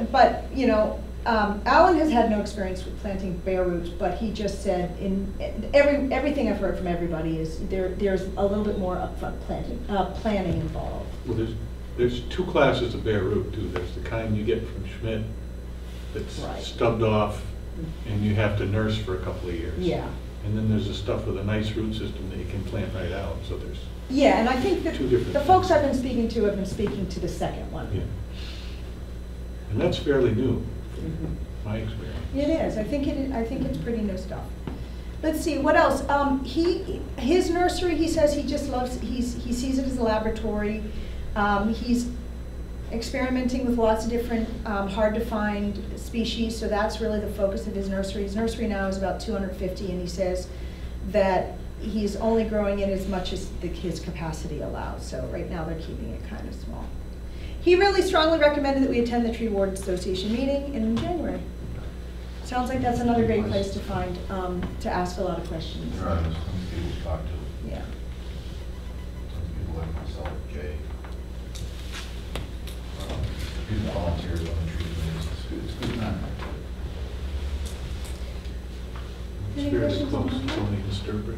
Alan has had no experience with planting bare roots, but he just said everything I've heard from everybody is there's a little bit more upfront planning involved. Well, there's 2 classes of bare root too. There's the kind you get from Schmidt that's Right. stubbed off and you have to nurse for a couple of years. Yeah. And then there's the stuff with a nice root system that you can plant right out. So there's Yeah, and I think that 2 different the folks I've been speaking to have been speaking to the second one. Yeah. And that's fairly new, from my experience. It is. I think it's pretty new stuff. Let's see, what else? His nursery, he says he just loves, he sees it as a laboratory. He's experimenting with lots of different hard to find species, so that's really the focus of his nursery. His nursery now is about 250, and he says that he's only growing it as much as his capacity allows. So right now they're keeping it kind of small. He really strongly recommended that we attend the Tree Warden Association meeting in January. Sounds like that's another great place to find, to ask a lot of questions. There are some people to talk to, Yeah. some people like myself. volunteers on the tree committees. It's good time. Any It's fairly questions on close, that? Tony and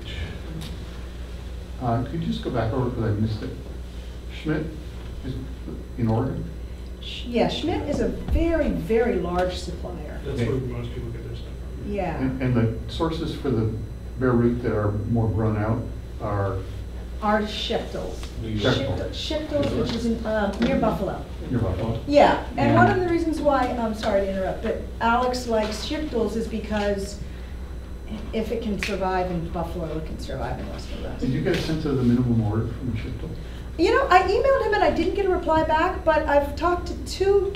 Sturbridge. Could you just go back over because I missed it? Schmidt is in Oregon? Yeah, Schmidt is a very, very large supplier. That's where most people get their stuff from. Yeah. And the sources for the bare root that are more grown out are Are Schichtels. New York. Schichtels, which is in, near Buffalo. near Buffalo? Yeah, and Yeah. one of the reasons why, I'm sorry to interrupt, but Alex likes Schichtels is because if it can survive in Buffalo, it can survive in West Did West. you get a sense of the minimum order from Schiftel? You know, I emailed him and I didn't get a reply back, but I've talked to two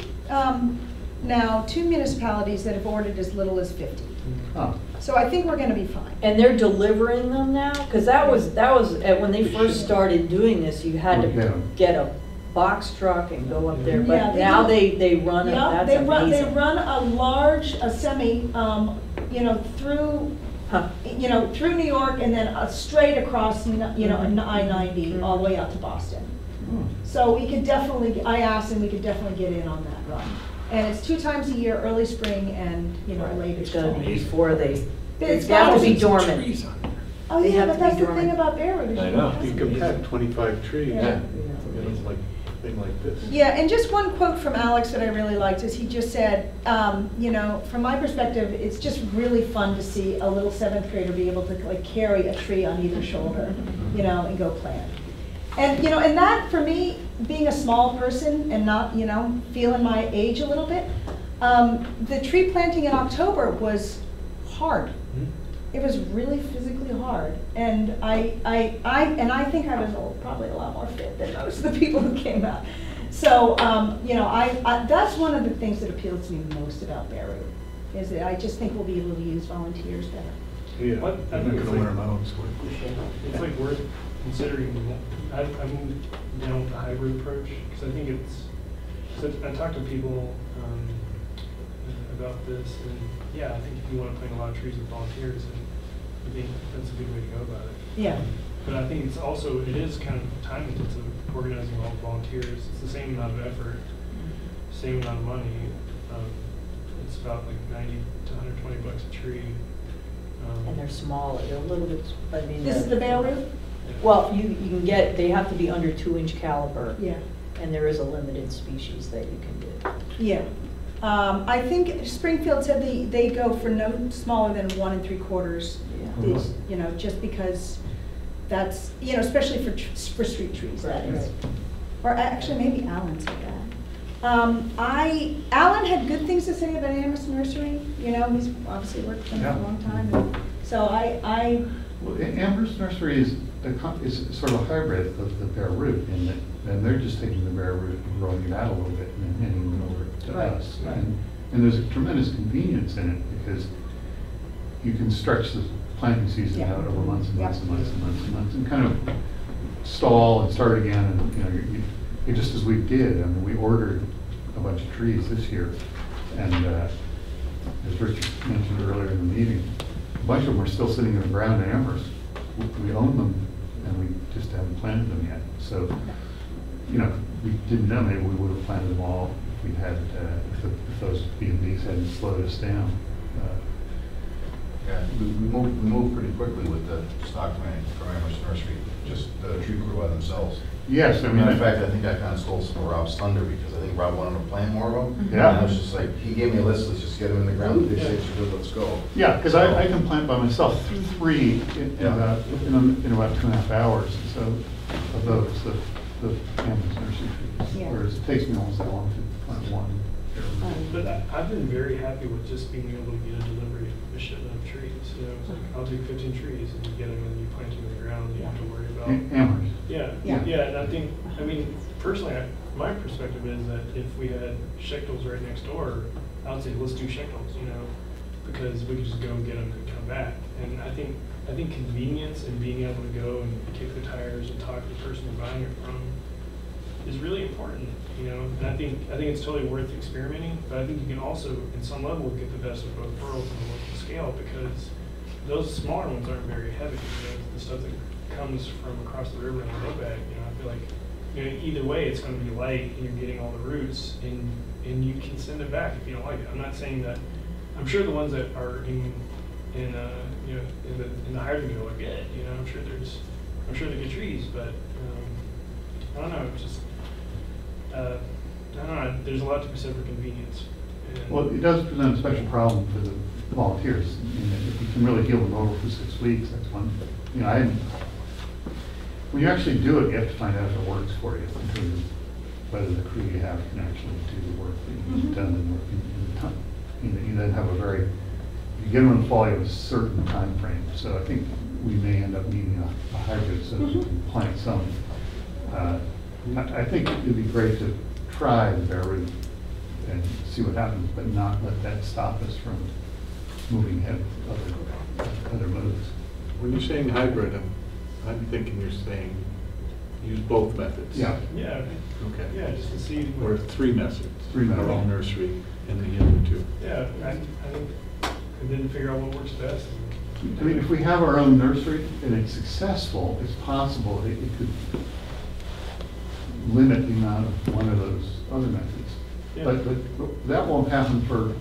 municipalities that have ordered as little as 50. Oh, So I think we're gonna be fine. And they're delivering them now? Because that was, when they first started doing this, you had Okay. to get a box truck and go up there. Yeah, But they now do. they run it, Yeah, that's they run amazing. a large, a semi, through, Huh. through New York and then straight across, I-90 all the way out to Boston. Hmm. So we could definitely, I asked and we could definitely get in on that run. And it's 2 times a year, early spring and, late It's fall. gonna be before they It's have to gotta be be dormant. Trees on there. Oh, they yeah, have but to be that's the thing dormant. about Bearwood. is I you know. have You to can be. pack 25 trees, Yeah. like, thing like this. Yeah, and just one quote from Alex that I really liked is he just said, from my perspective, it's just really fun to see a little 7th grader be able to like carry a tree on either shoulder, and go plant. And, and that for me, being a small person and not, feeling my age a little bit, the tree planting in October was hard. It was really physically hard, and I think I was probably a lot more fit than most of the people who came out. So, that's one of the things that appeals to me the most about Bearwood, is that I just think we'll be able to use volunteers better. Yeah, What- I I'm think not it's gonna wear like- my own sweat. It's like worth considering, I'm down with the hybrid approach, because I think so I talked to people about this, and yeah, I think if you want to plant a lot of trees with volunteers, and I think that's a good way to go about it. Yeah. But I think it is kind of time intensive organizing all the volunteers. It's the same amount of effort, same amount of money. It's about like 90 to 120 bucks a tree. And they're smaller, they're a little bit, I mean. This is the Bearwood? Well, you can get, they have to be under 2-inch caliber. Yeah. And there is a limited species that you can do. Yeah. I think Springfield said they go for no smaller than 1 3/4. Yeah. Is, just because that's, especially for street trees, that Right, is. right. Or actually, maybe Alan said that. Alan had good things to say about Amherst Nursery. He's obviously worked for them for a long time. And so Well, Amherst Nursery is sort of a hybrid of the bare root, in that, and they're just taking the bare root and growing it out a little bit and then handing it over to Right, us. right. And there's a tremendous convenience in it, because you can stretch the planting season Yeah. out over months and months Yeah. and months and months and months, and kind of stall and start again, and, just as we did. I mean, we ordered a bunch of trees this year, and as Richard mentioned earlier in the meeting, a bunch of them are still sitting in the ground in Amherst. We own them, and we just haven't planted them yet. So, we didn't know, maybe we would have planted them all if we had, if those B&Bs hadn't slowed us down. Yeah, we moved pretty quickly with the stock planting for Amherst Nursery, just the tree grew by themselves. Yes, I mean, Matter of fact, I think I kind of stole some of Rob's thunder, because I think Rob wanted to plant more of them. Yeah. And I was just like, he gave me a list, let's just get them in the ground, they say, good, let's go. yeah, because I can plant by myself 3 in Yeah. about 2.5 hours. So of those, the Amherst Nursery trees, Yeah. whereas it takes me almost that long to plant one. But I've been very happy with just being able to get a delivery of a shitload of trees. It's like, I'll take 15 trees and you get them and you plant them in the ground, you don't have to worry about. Amherst. Yeah, Yeah. yeah, and I mean, personally, my perspective is that if we had Schichtels right next door, I would say, let's do Schichtels, because we could just go get them and come back. And I think convenience and being able to go and kick the tires and talk to the person you're buying it from is really important, and I think it's totally worth experimenting, but I think you can also, in some level, get the best of both worlds on a local scale, because those smaller ones aren't very heavy. The stuff that comes from across the river in a low bag, I feel like you know, either way, it's gonna be light and you're getting all the roots, and you can send it back if you don't like it. I'm not saying that, I'm sure the ones that are in you know, in the hydrogen are good, you know, I'm sure they're good trees, but, I don't know, just, I don't know, there's a lot to be said for convenience. And- Well, it does present a special problem for the volunteers. I mean, if you can really heal them over for 6 weeks, that's one, you know, when you actually do it, you have to find out if it works for you, in terms of whether the crew you have can actually do the work that you've done in the time. You then have a very, if you get them in the fall, you have a certain time frame. So I think we may end up needing a hybrid, so we can plant some. I think it'd be great to try the bare root and see what happens, but not let that stop us from moving ahead with other moves. When you're saying hybrid, I'm thinking you're saying use both methods. Yeah. Yeah, Okay. yeah, just to see. Or 3 methods. 3 methods. Our own nursery and the other 2. Yeah, I think, and then figure out what works best. I mean, if we have our own nursery and it's successful, it's possible it could limit the amount of one of those other methods. Yeah. But that won't happen for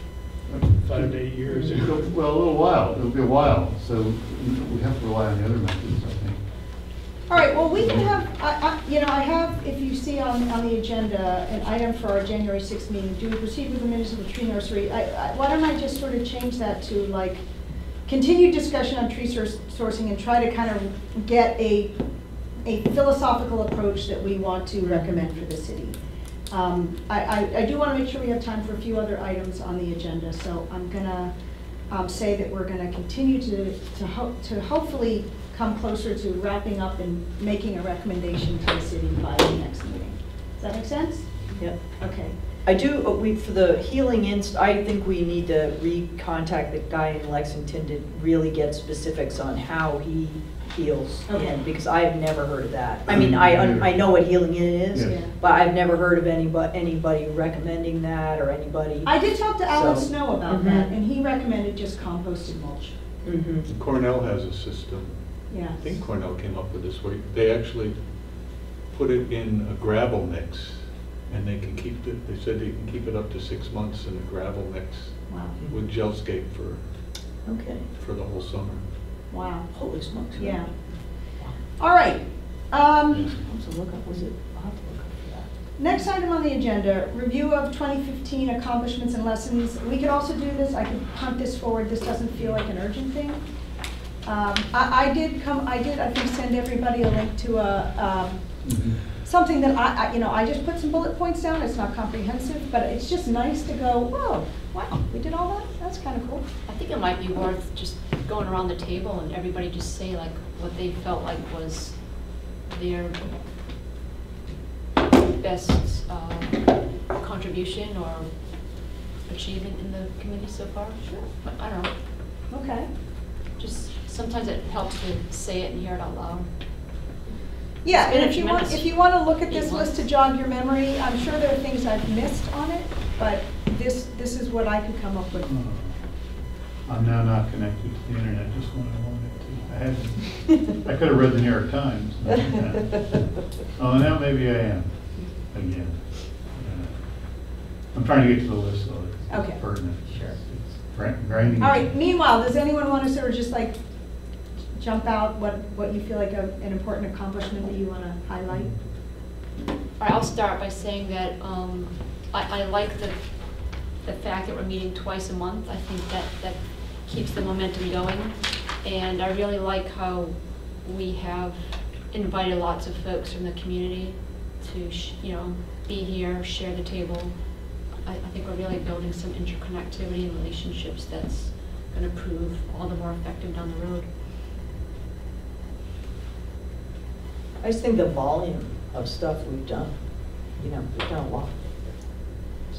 5 to 8 years. Well, a little while. It'll be a while. So we have to rely on the other methods, I think. All right, well, we can have, you know, I have, if you see on the agenda, an item for our January 6th meeting, do we proceed with the municipal tree nursery? Why don't I just sort of change that to like, continued discussion on tree sourcing and try to kind of get a philosophical approach that we want to recommend for the city. I do want to make sure we have time for a few other items on the agenda, so I'm gonna say that we're gonna continue to hopefully come closer to wrapping up and making a recommendation to the city by the next meeting. Does that make sense? Yep. Okay. I do, for the healing I think we need to recontact the guy in Lexington to really get specifics on how he heals. Okay. And because I've never heard of that. I mean, I know what healing is, Yes. Yeah. but I've never heard of anybody recommending that or anybody. I did talk to Alan So- Snow about that, and he recommended just composted mulch. Mhm. Cornell has a system. Yeah. I think Cornell came up with this way. They actually put it in a gravel mix, and they can keep it, they said they can keep it up to 6 months in a gravel mix Wow. with gelscape Okay. for the whole summer. Wow. Holy smokes. Yeah. All right. I'll have to look up, was it, I'll have to look up for that. Next item on the agenda, review of 2015 accomplishments and lessons. We could also do this, I could punt this forward, this doesn't feel like an urgent thing. I did, I think, send everybody a link to something that I just put some bullet points down, it's not comprehensive, but it's just nice to go, whoa, wow, we did all that? That's kind of cool. I think it might be worth just going around the table and everybody just say like what they felt like was their best contribution or achievement in the community so far. Sure. I don't know. Okay. Just sometimes it helps to say it and hear it out loud. Yeah, It's been and a tremendous if you want to look at this 8 months. list to jog your memory, I'm sure there are things I've missed on it, but this is what I could come up with. I'm now not connected to the internet just when I wanted to. I could have read the New York Times. Oh, now maybe I am, again. I'm trying to get to the list though. It's Okay. pertinent. Sure. It's grinding. All right, meanwhile, does anyone want to sort of just like jump out what you feel like an important accomplishment that you want to highlight? All right, I'll start by saying that I like the fact that we're meeting twice a month. I think that keeps the momentum going. And I really like how we have invited lots of folks from the community to be here, share the table. I think we're really building some interconnectivity and relationships that's going to prove all the more effective down the road. I just think the volume of stuff we've done, we've done a lot. So,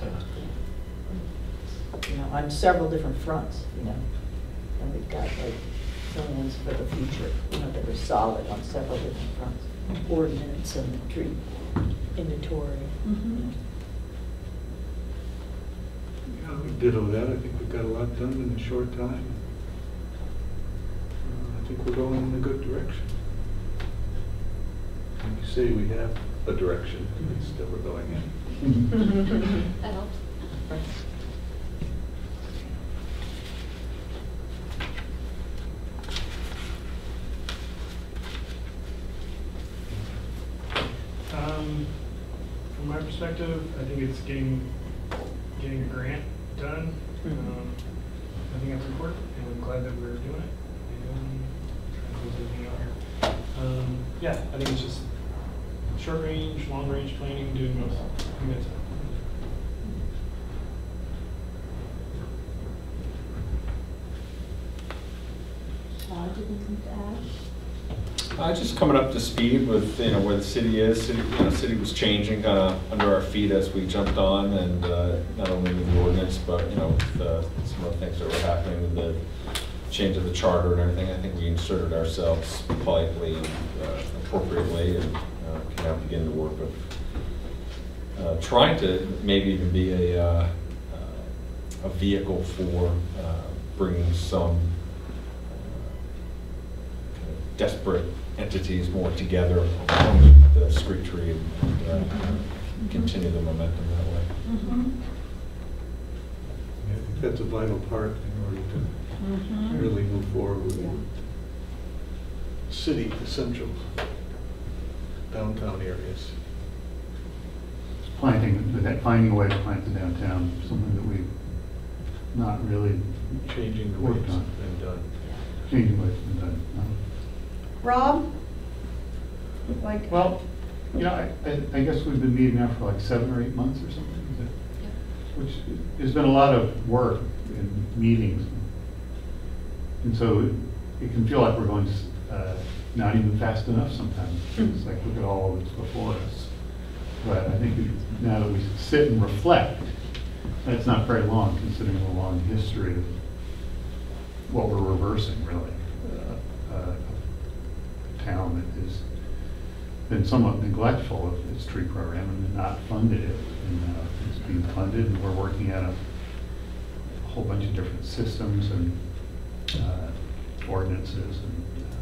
on several different fronts, and we've got like plans for the future, that are solid on several different fronts. Ordinance and tree inventory. Mm-hmm. Yeah, we ditto that. I think we've got a lot done in a short time. I think we're going in a good direction. Like you say, we have a direction at least that we're going in. That helps. From my perspective, I think it's getting a grant done. I think that's important, and I'm glad that we're doing it. And trying to close everything out here. Yeah, I think it's just short range, long range planning, doing both. I think that's it. Anything to add? Just coming up to speed with, where the city is. City was changing kind of under our feet as we jumped on, and not only with the ordinance, but, with some of the things that were happening with the change of the charter and everything. I think we inserted ourselves politely and appropriately, and can now begin to work of trying to maybe even be a vehicle for bringing some desperate entities more together along the street tree and continue the momentum that way. Yeah, I think that's a vital part in order to really move forward with city essentials, downtown areas. Finding a way to plant the downtown, something that we've not really Changing the way worked it's on. been done. Changing the way it's been done. Rob? Like, Well, I guess we've been meeting now for like 7 or 8 months or something, is it? Which has been a lot of work and meetings. And so it can feel like we're going not even fast enough sometimes. It's like, look at all that's before us. But I think now that we sit and reflect, that's not very long considering the long history of what we're reversing, really. A town that has been somewhat neglectful of its tree program and not funded it. And it's being funded, and we're working at a whole bunch of different systems and ordinances. And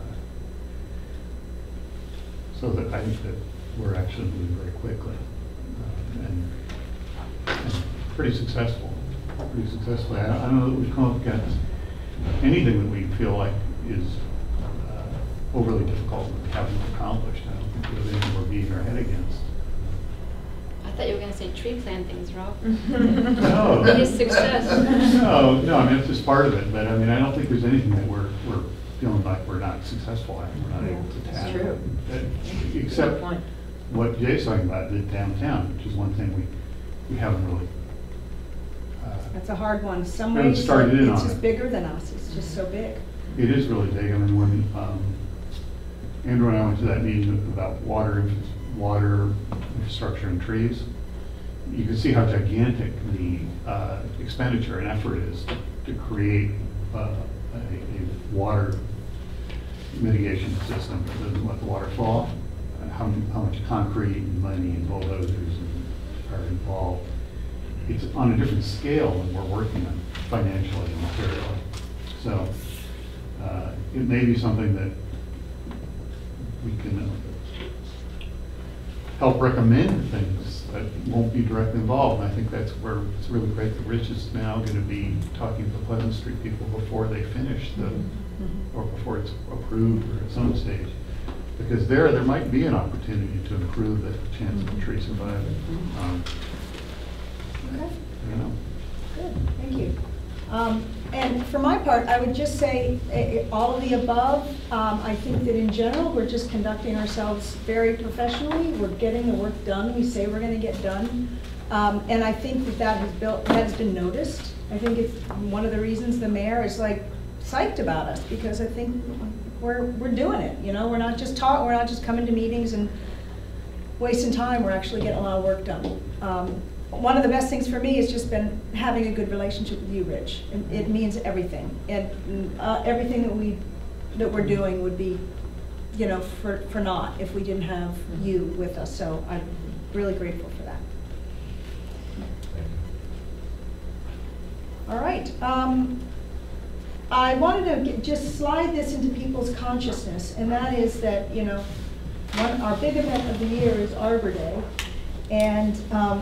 so that I think that we're actually moving very quickly and pretty successful. Pretty successfully. I don't know that we've come up against anything that we feel like is overly difficult that we haven't accomplished. I don't think there's anything we're beating our head against. I thought you were gonna say tree plantings, Rob. No. Biggest success. No, I mean, it's just part of it, but I mean, I don't think there's anything that we're feeling like we're not successful at, we're not able to That's tackle. true. Except Good point. what Jay's talking about, the downtown, which is one thing we haven't really. that's a hard one. Some Haven't ways, started in it's on just it. bigger than us. It's just so big. It is really big. I mean, when Andrew and I went to that meeting about water infrastructure and trees, you can see how gigantic the expenditure and effort is to create a water mitigation system that doesn't let the water fall. How much concrete and money and bulldozers are involved. It's on a different scale than we're working on financially and materially. So it may be something that we can help recommend things that won't be directly involved. And I think that's where it's really great that Rich is now going to be talking to the Pleasant Street people before they finish or before it's approved or at some stage. Because there might be an opportunity to improve the chance of the tree surviving. Okay. You know. Good, thank you. And for my part, I would just say all of the above. I think that in general, we're just conducting ourselves very professionally. We're getting the work done we say we're going to get done. And I think that has been noticed. I think it's one of the reasons the mayor is like psyched about us, because I think we're doing it. You know, we're not just coming to meetings and wasting time. We're actually getting a lot of work done. One of the best things for me has just been having a good relationship with you, Rich. It means everything, and everything that we're doing would be, for naught if we didn't have you with us. So I'm really grateful for that. All right. I wanted to just slide this into people's consciousness, and that is that, our big event of the year is Arbor Day. And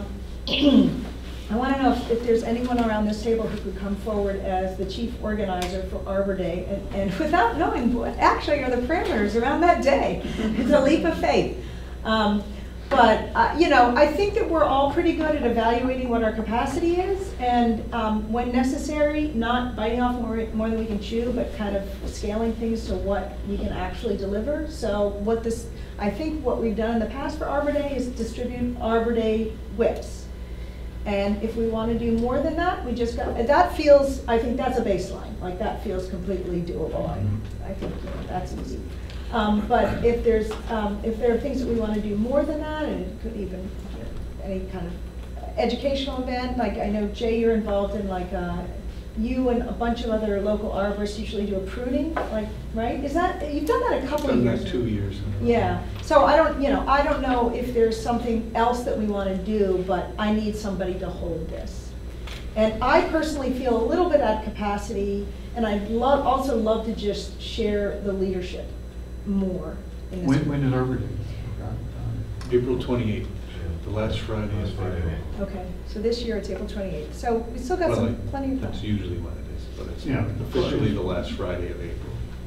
I want to know if there's anyone around this table who could come forward as the chief organizer for Arbor Day, and without knowing what actually are the parameters around that day. It's a leap of faith. But you know, I think that we're all pretty good at evaluating what our capacity is, and when necessary, not biting off more than we can chew, but kind of scaling things to what we can actually deliver. So I think what we've done in the past for Arbor Day is distribute Arbor Day whips. And if we want to do more than that, I think that's a baseline. Like, that feels completely doable. I think, you know, that's easy. But if there are things that we want to do more than that, and it could even be any kind of educational event, like I know, Jay, you're involved in, like, you and a bunch of other local arborists usually do a pruning, like, right? Is that, you've done that a couple of years? Done that 2 years. Yeah, so I don't know if there's something else that we want to do, but I need somebody to hold this. And I personally feel a little bit at capacity, and I'd also love to just share the leadership more in this. When is Arbor Day? April 28th, the last Friday of April. Okay, so this year it's April 28th. So we still got plenty of time. That's usually when it is, but it's Yeah. officially the last Friday of April.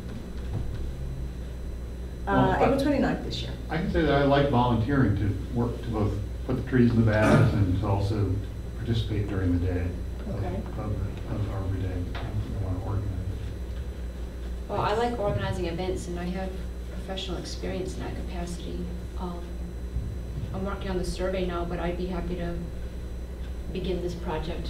April 29th this year. I can say that I like volunteering to work to both put the trees in the bags and to also participate during the day Okay. of Arbor Day. I want to organize. Well, I like organizing events, and I have professional experience in that capacity. I'm working on the survey now, but I'd be happy to begin this project.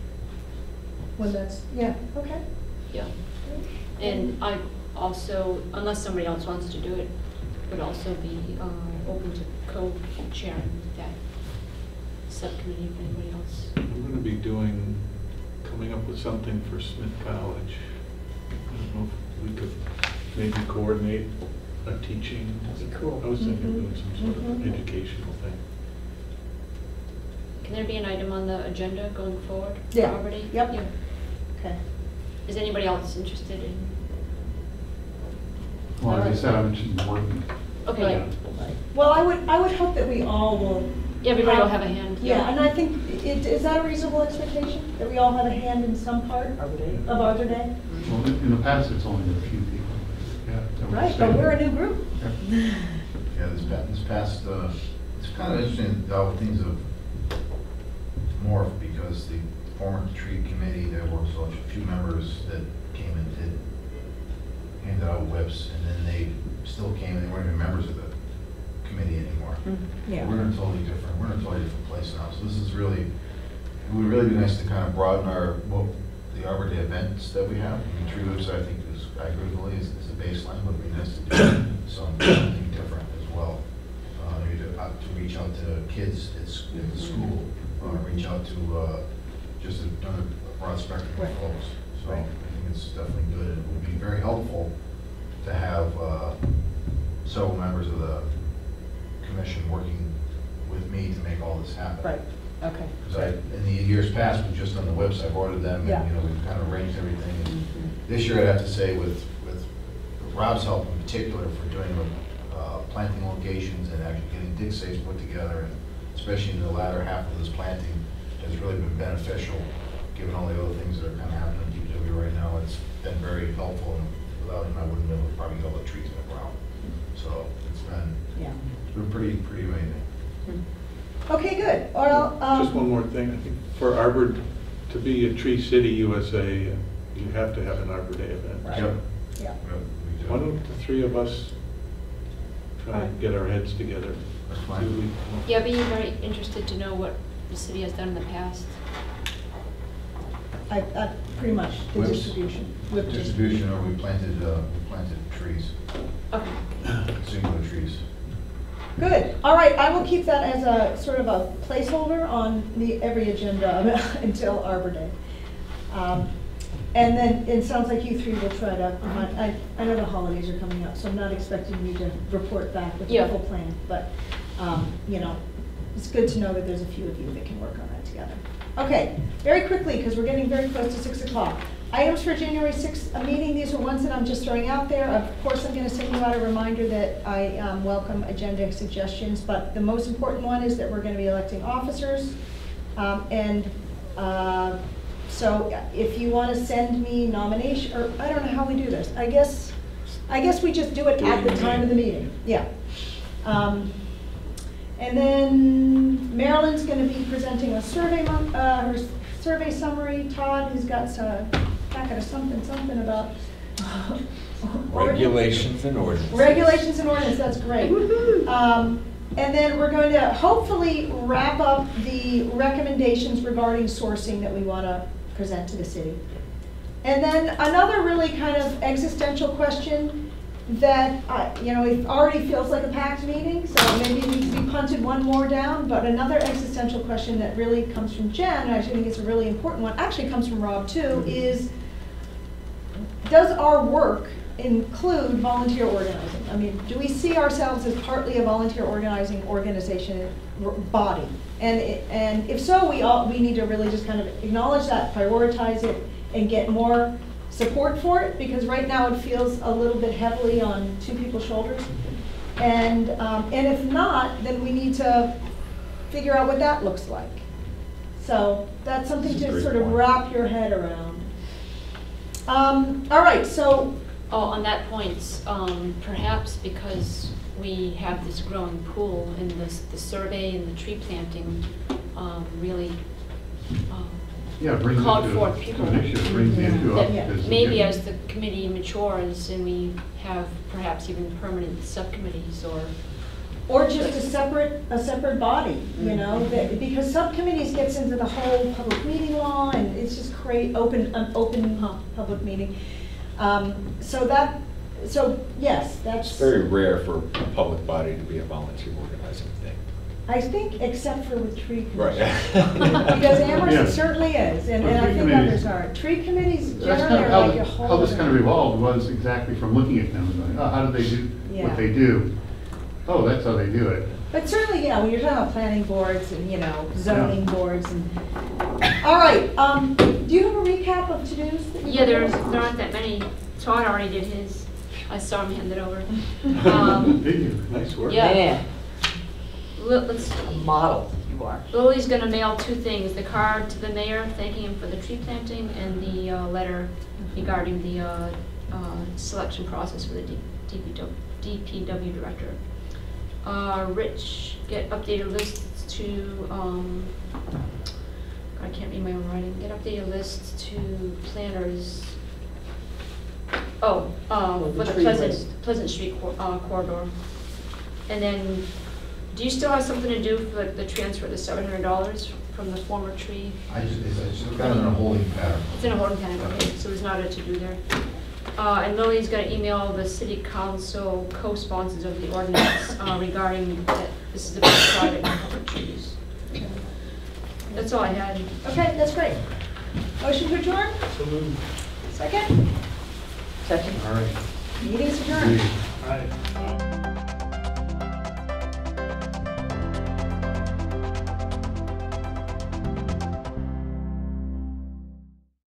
Yeah, okay. Yeah. And I also, unless somebody else wants to do it, would also be open to co-chairing that subcommittee if anybody else. I'm going to be coming up with something for Smith College. I don't know if we could maybe coordinate a teaching. Cool. I was thinking of doing some sort of educational thing. Can there be an item on the agenda going forward? Yeah. Already? Yep. Yeah. Okay. Is anybody else interested in? Well, as I said, I'm interested in working. Okay, Right. yeah. Well, I would hope that we all will. Everybody will have a hand. Yeah, and I think, is that a reasonable expectation? That we all have a hand in some part of Arbor Day? Well, in the past, it's only been a few people. Yeah, that would Right, stay. but we're a new group. Yeah, this past, it's kind of interesting how things have morphed, because the former tree committee, there was a few members that came and handed out whips, and then they still came, and they weren't even members of the committee anymore. Yeah. We're in a totally different place now, so this is really, it would really be nice to kind of broaden the Arbor Day events that we have. I mean, tree whips, I think, I agree with Lee, is a baseline, but it'd be nice to do something different as well. Maybe to reach out to kids at the school, reach out to just another broad spectrum of folks. So I think it's definitely good, and it would be very helpful to have several members of the commission working with me to make all this happen. Right, okay. Because in the years past, we've just done the whips, I've ordered them, Yeah. and, you know, we've kind of arranged everything. And this year, I'd have to say, with Rob's help in particular for doing the planting locations and actually getting dig safes put together, and especially in the latter half of this planting, has really been beneficial, given all the other things that are kind of happening in DPW right now. It's been very helpful, and without him, I wouldn't be able to probably get all the trees in the ground. So it's been pretty amazing. Okay, good. Well, Just one more thing, I think for Arbor to be a Tree City USA, you have to have an Arbor Day event. Right. Yep. Yeah. Yep, we do. Why don't the three of us try and get our heads together? That's See fine. what we- Yeah, I'd be very interested to know what the city has done in the past. Pretty much, the Whips. distribution. Whip Distribution, or we planted trees, Okay. singular trees. Good. All right, I will keep that as a sort of a placeholder on every agenda until Arbor Day. And then it sounds like you three will try to, I know the holidays are coming up, so I'm not expecting you to report back with your Yeah. full plan, but, you know, it's good to know that there's a few of you that can work on that together. Okay, very quickly, because we're getting very close to 6 o'clock. Items for January 6th meeting, these are ones that I'm just throwing out there. Of course, I'm going to send you out a reminder that I welcome agenda suggestions, but the most important one is that we're going to be electing officers. So if you want to send me nomination, or I don't know how we do this. I guess we just do it at the time of the meeting. Yeah. And then Marilyn's going to be presenting a survey, her survey summary. Todd, who's got a packet of something about Regulations and ordinances. regulations and ordinance. That's great. And then we're going to hopefully wrap up the recommendations regarding sourcing that we want to present to the city. And then another really kind of existential question that, it already feels like a packed meeting, so maybe it needs to be punted one more down, but another existential question that really comes from Jen, and I think it's a really important one, actually comes from Rob too, is does our work include volunteer organizing? I mean, do we see ourselves as partly a volunteer organizing organization body? And if so, we need to really just kind of acknowledge that, prioritize it, and get more support for it, because right now it feels a little bit heavily on two people's shoulders. And if not, then we need to figure out what that looks like. So that's something to sort of wrap your head around. All right, so. Oh, on that point, perhaps because we have this growing pool and the survey and the tree planting really brings called it to forth people. an issue, brings the issue up. That because maybe again, as the committee matures and we have perhaps even permanent subcommittees Or just a separate body, because subcommittees gets into the whole public meeting law, and it's just create an open public meeting. So yes, that's. It's very rare for a public body to be a volunteer organizing thing. I think, except for with tree Right. commissions. Because Amherst Yeah. it certainly is, and Well, I tree think committees- others are. Tree committees That's generally kind of are like a whole. how this kind of evolved was exactly from looking at them and going, oh, how do they do Yeah. what they do? Oh, that's how they do it. But certainly, when you're talking about planning boards and, zoning boards and, all right, do you have a recap of to-dos? that you Yeah, there have? aren't that many. Todd already did his. I saw him hand it over. Did you? Nice work. Yeah. Let's. Model you are. Lily's gonna mail two things, the card to the mayor thanking him for the tree planting and the letter regarding the selection process for the DPW director. Rich, get updated lists to, I can't read my own writing, get updated lists to planners. For the tree list. Pleasant Street corridor. And then, do you still have something to do for the transfer of the $700 from the former tree? It's just kind of in a holding pattern. It's in a holding pattern, okay, so there's not a to-do there. And Lily's gonna email the city council co-sponsors of the ordinance regarding that this is about private and public trees. That's all I had. Okay, that's great. Motion to adjourn? So moved. Second? Second. All right. Meeting's adjourned. All right.